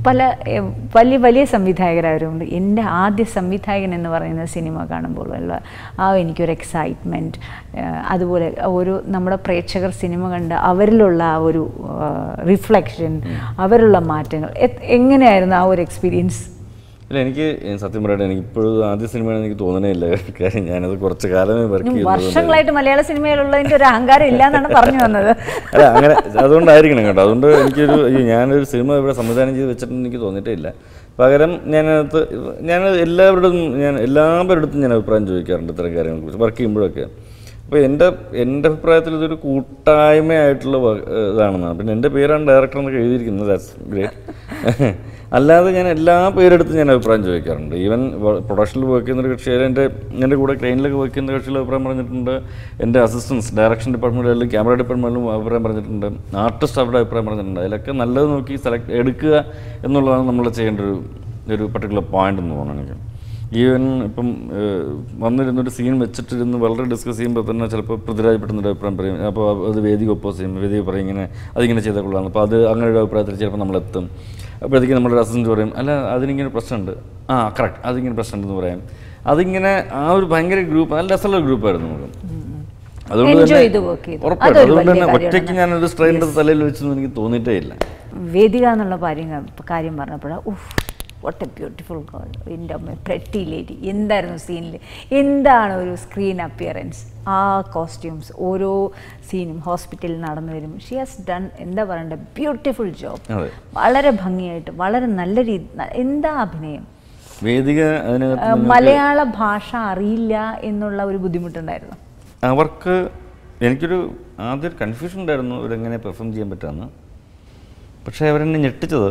പല വലിയ വലിയ സംവിധായകരായവരുണ്ട്. എൻ്റെ ആദ്യ സംവിധായകൻ എന്ന് പറയുന്ന സിനിമ കാണുമ്പോഴുള്ള എനിക്കൊരു എക്സൈറ്റ്മെൻറ്റ്, അതുപോലെ ഒരു നമ്മുടെ പ്രേക്ഷകർ സിനിമ കണ്ട് അവരിലുള്ള ആ ഒരു റിഫ്ലക്ഷൻ, അവരുള്ള മാറ്റങ്ങൾ, എങ്ങനെയായിരുന്നു ആ ഒരു എക്സ്പീരിയൻസ്? ഇല്ല, എനിക്ക് സത്യം പറയട്ടെ, എനിക്കിപ്പോഴും ആദ്യ സിനിമയാണ് എനിക്ക് തോന്നണേ ഇല്ല. കാര്യം ഞാനത് കുറച്ച് കാലമേ വർക്ക് ചെയ്യുന്നു. വർഷങ്ങളായിട്ട് മലയാള സിനിമയിലുള്ളതിൻ്റെ ഒരു അഹങ്കാരം ഇല്ല എന്നാണ് പറഞ്ഞു വന്നത്. അല്ല, അങ്ങനെ അതുകൊണ്ടായിരിക്കണം കേട്ടോ. അതുകൊണ്ട് ഞാനൊരു സിനിമ ഇവിടെ സംവിധാനം ചെയ്ത് വെച്ചിട്ടൊന്നും എനിക്ക് തോന്നിയിട്ടേ ഇല്ല. പകരം ഞാൻ എല്ലാവരുടെ അടുത്തും ഞാൻ അഭിപ്രായം ചോദിക്കാറുണ്ട് ഇത്തരം കാര്യങ്ങളെക്കുറിച്ച് വർക്ക് ചെയ്യുമ്പോഴൊക്കെ. അപ്പോൾ എൻ്റെ അഭിപ്രായത്തിൽ ഇതൊരു കൂട്ടായ്മയായിട്ടുള്ള ഇതാണെന്നാണ്. പിന്നെ എൻ്റെ പേരാണ് ഡയറക്ടർ എന്നൊക്കെ എഴുതിയിരിക്കുന്നത്, ദാറ്റ്സ് ഗ്രേറ്റ്. അല്ലാതെ ഞാൻ എല്ലാ പേരെടുത്തും ഞാൻ അഭിപ്രായം ചോദിക്കാറുണ്ട്. ഈവൻ പ്രൊഡക്ഷനിൽ വർക്ക് ചെയ്യുന്നൊരു കക്ഷിയിൽ എൻ്റെ കൂടെ ക്രെയിനിലൊക്കെ വർക്ക് ചെയ്യുന്ന കക്ഷിയിൽ അഭിപ്രായം പറഞ്ഞിട്ടുണ്ട്. എൻ്റെ അസിസ്റ്റൻസ് ഡയറക്ഷൻ ഡിപ്പാർട്ട്മെൻറ്റിലും ക്യാമറ ഡിപ്പാർട്ട്മെൻറ്റിലും അഭിപ്രായം പറഞ്ഞിട്ടുണ്ട്. ആർട്ടിസ്റ്റ് അവരുടെ അഭിപ്രായം പറഞ്ഞിട്ടുണ്ട്. അതിലൊക്കെ നല്ലത് നോക്കി എടുക്കുക എന്നുള്ളതാണ് നമ്മൾ ചെയ്യേണ്ട ഒരു പർട്ടിക്കുലർ പോയിന്റ് എന്ന് തോന്നുന്നു എനിക്ക്. ഈവൻ ഇപ്പം വന്നിരുന്നൊരു സീൻ വെച്ചിട്ടിരുന്ന് വളരെ ഡിസ്കസ് ചെയ്യുമ്പോൾ തന്നെ ചിലപ്പോൾ പൃഥ്വിരാജ് പെട്ടെന്നൊരു അഭിപ്രായം പറയും. അപ്പോൾ അത് വേദിക ഒപ്പോസ് ചെയ്യും. വേദിക പറയും ഇങ്ങനെ അതിങ്ങനെ ചെയ്താൽ കൊള്ളാം. അപ്പോൾ അത് അങ്ങനെ ഒരു അഭിപ്രായത്തിൽ ചിലപ്പോൾ നമ്മളെത്തും. അപ്പോഴത്തേക്ക് നമ്മുടെ അസിസ്റ്റൻറ്റ് പറയും, അല്ല അതിനിങ്ങനെ പ്രശ്നമുണ്ട്, കറക്റ്റ് അതിങ്ങനെ പ്രശ്നമുണ്ടെന്ന് പറയാം. അതിങ്ങനെ ആ ഒരു ഭയങ്കര ഗ്രൂപ്പ്, നല്ല രസമുള്ള ഗ്രൂപ്പായിരുന്നു നമുക്ക്. അതുകൊണ്ട് തന്നെ ഉറപ്പായിട്ടും അതുകൊണ്ട് തന്നെ ഒറ്റയ്ക്ക് ഞാനൊരു സ്ട്രെയിൻ്റെ തലയിൽ വെച്ചൊന്നും എനിക്ക് തോന്നിയിട്ടേ ഇല്ല. വേദിക എന്നുള്ള കാര്യം പറഞ്ഞപ്പോഴാണ് വാട്ട് എ ബ്യൂട്ടിഫുൾ ഗേൾ, എൻ്റെ അമ്മ പ്രെറ്റി ലേഡി. എന്തായിരുന്നു സീനിൽ, എന്താണ് ഒരു സ്ക്രീൻ അപ്പിയറൻസ്, ആ കോസ്റ്റ്യൂംസ്, ഓരോ സീനും ഹോസ്പിറ്റലിൽ നടന്നു വരും. ഷി ഹാസ് ഡൺ, എന്താ പറയണ്ടേ, ബ്യൂട്ടിഫുൾ ജോബ്. വളരെ ഭംഗിയായിട്ട്, വളരെ നല്ല രീതി. എന്താ അഭിനയം. വേദിക മലയാള ഭാഷ അറിയില്ല എന്നുള്ള ഒരു ബുദ്ധിമുട്ടുണ്ടായിരുന്നു അവർക്ക്. എനിക്കൊരു ആദ്യം കൺഫ്യൂഷൻ ഉണ്ടായിരുന്നു ഇവരെങ്ങനെ പെർഫോം ചെയ്യാൻ പറ്റുമെന്ന്. പക്ഷേ അവരെന്നെ ഞെട്ടിച്ചത്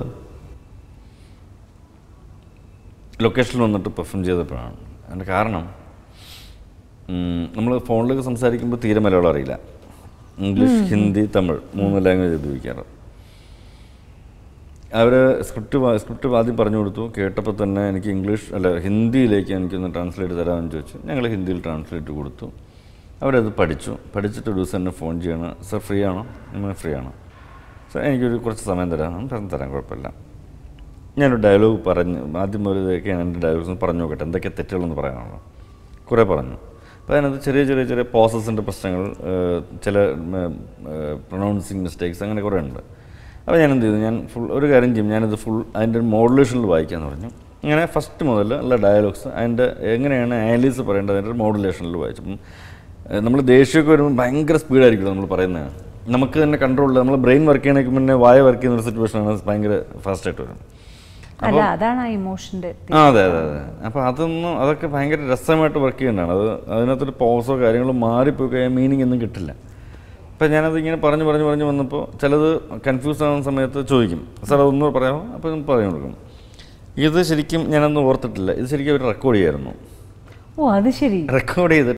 ലൊക്കേഷനിൽ വന്നിട്ട് പെർഫോം ചെയ്തപ്പോഴാണ്. അതിൻ്റെ കാരണം, നമ്മൾ ഫോണിലൊക്കെ സംസാരിക്കുമ്പോൾ തീരെ മലയാളം അറിയില്ല. ഇംഗ്ലീഷ്, ഹിന്ദി, തമിഴ് 3 ലാംഗ്വേജ് ഉപയോഗിക്കാറ്. അവർ സ്ക്രിപ്റ്റ് ആദ്യം പറഞ്ഞു കൊടുത്തു. കേട്ടപ്പോൾ തന്നെ എനിക്ക് ഹിന്ദിയിലേക്ക് എനിക്കൊന്ന് ട്രാൻസ്ലേറ്റ് തരാമെന്ന് ചോദിച്ചു. ഞങ്ങൾ ഹിന്ദിയിൽ ട്രാൻസ്ലേറ്റ് കൊടുത്തു. അവരത് പഠിച്ചിട്ട് ഒരു ദിവസം എന്നെ ഫോൺ ചെയ്യണം, സർ ഫ്രീ ആണോ? ഫ്രീ ആണ് സർ, എനിക്കൊരു കുറച്ച് സമയം തരാം കുഴപ്പമില്ല. ഞാനൊരു ഡയലോഗ് ആദ്യം മുതലൊക്കെയാണ് എൻ്റെ ഡയലോഗ്സ് പറഞ്ഞു നോക്കട്ടെ, എന്തൊക്കെ തെറ്റുകളെന്ന് പറയാനുള്ളൂ. കുറേ പറഞ്ഞു. അപ്പോൾ അതിനകത്ത് ചെറിയ പോസസിൻ്റെ പ്രശ്നങ്ങൾ, ചില പ്രൊനൗൺസിങ് മിസ്റ്റേക്സ്, അങ്ങനെ കുറേ ഉണ്ട്. അപ്പോൾ ഞാൻ എന്ത് ചെയ്തു, ഞാൻ ഒരു കാര്യം ചെയ്യും, ഞാനത് അതിൻ്റെ മോഡുലേഷനിൽ വായിക്കാമെന്ന് പറഞ്ഞു. ഇങ്ങനെ ഫസ്റ്റ് മുതൽ ഉള്ള ഡയലോഗ്സ് അതിൻ്റെ എങ്ങനെയാണ് ആലീസ് പറയേണ്ടത് അതിൻ്റെ മോഡുലേഷനിൽ വായിച്ചപ്പം നമ്മൾ ദേഷ്യമൊക്കെ വരുമ്പോൾ ഭയങ്കര സ്പീഡായിരിക്കുമല്ലോ നമ്മൾ പറയുന്നത്. നമുക്ക് തന്നെ കൺട്രോളില്ല. നമ്മൾ ബ്രെയിൻ വർക്ക് ചെയ്യണമെങ്കിൽ മുന്നേ വായ വർക്ക് ചെയ്യുന്ന ഒരു സിറ്റുവേഷനാണ് ഭയങ്കര ഫാസ്റ്റായിട്ട് വരും. അതാണ് ആ ഇമോഷൻ്റെ. അതെ. അപ്പോൾ അതൊക്കെ ഭയങ്കര രസമായിട്ട് വർക്ക് ചെയ്യേണ്ടതാണ്. അതിനകത്തൊരു പോസോ കാര്യങ്ങളോ മാറിപ്പോയി കഴിഞ്ഞാൽ മീനിങ് ഒന്നും കിട്ടില്ല. അപ്പം ഞാനത് ഇങ്ങനെ പറഞ്ഞു വന്നപ്പോൾ ചിലത് കൺഫ്യൂസ് ആവുന്ന സമയത്ത് ചോദിക്കും, സാർ അതൊന്നും പറയാമോ? അപ്പോൾ പറഞ്ഞു കൊടുക്കും. ഇത് ശരിക്കും ഞാനൊന്നും ഓർത്തിട്ടില്ല. ഇത് ശരിക്കും അവർ റെക്കോർഡ് ചെയ്യായിരുന്നു. അത് ശരി, റെക്കോർഡ് ചെയ്തിട്ട്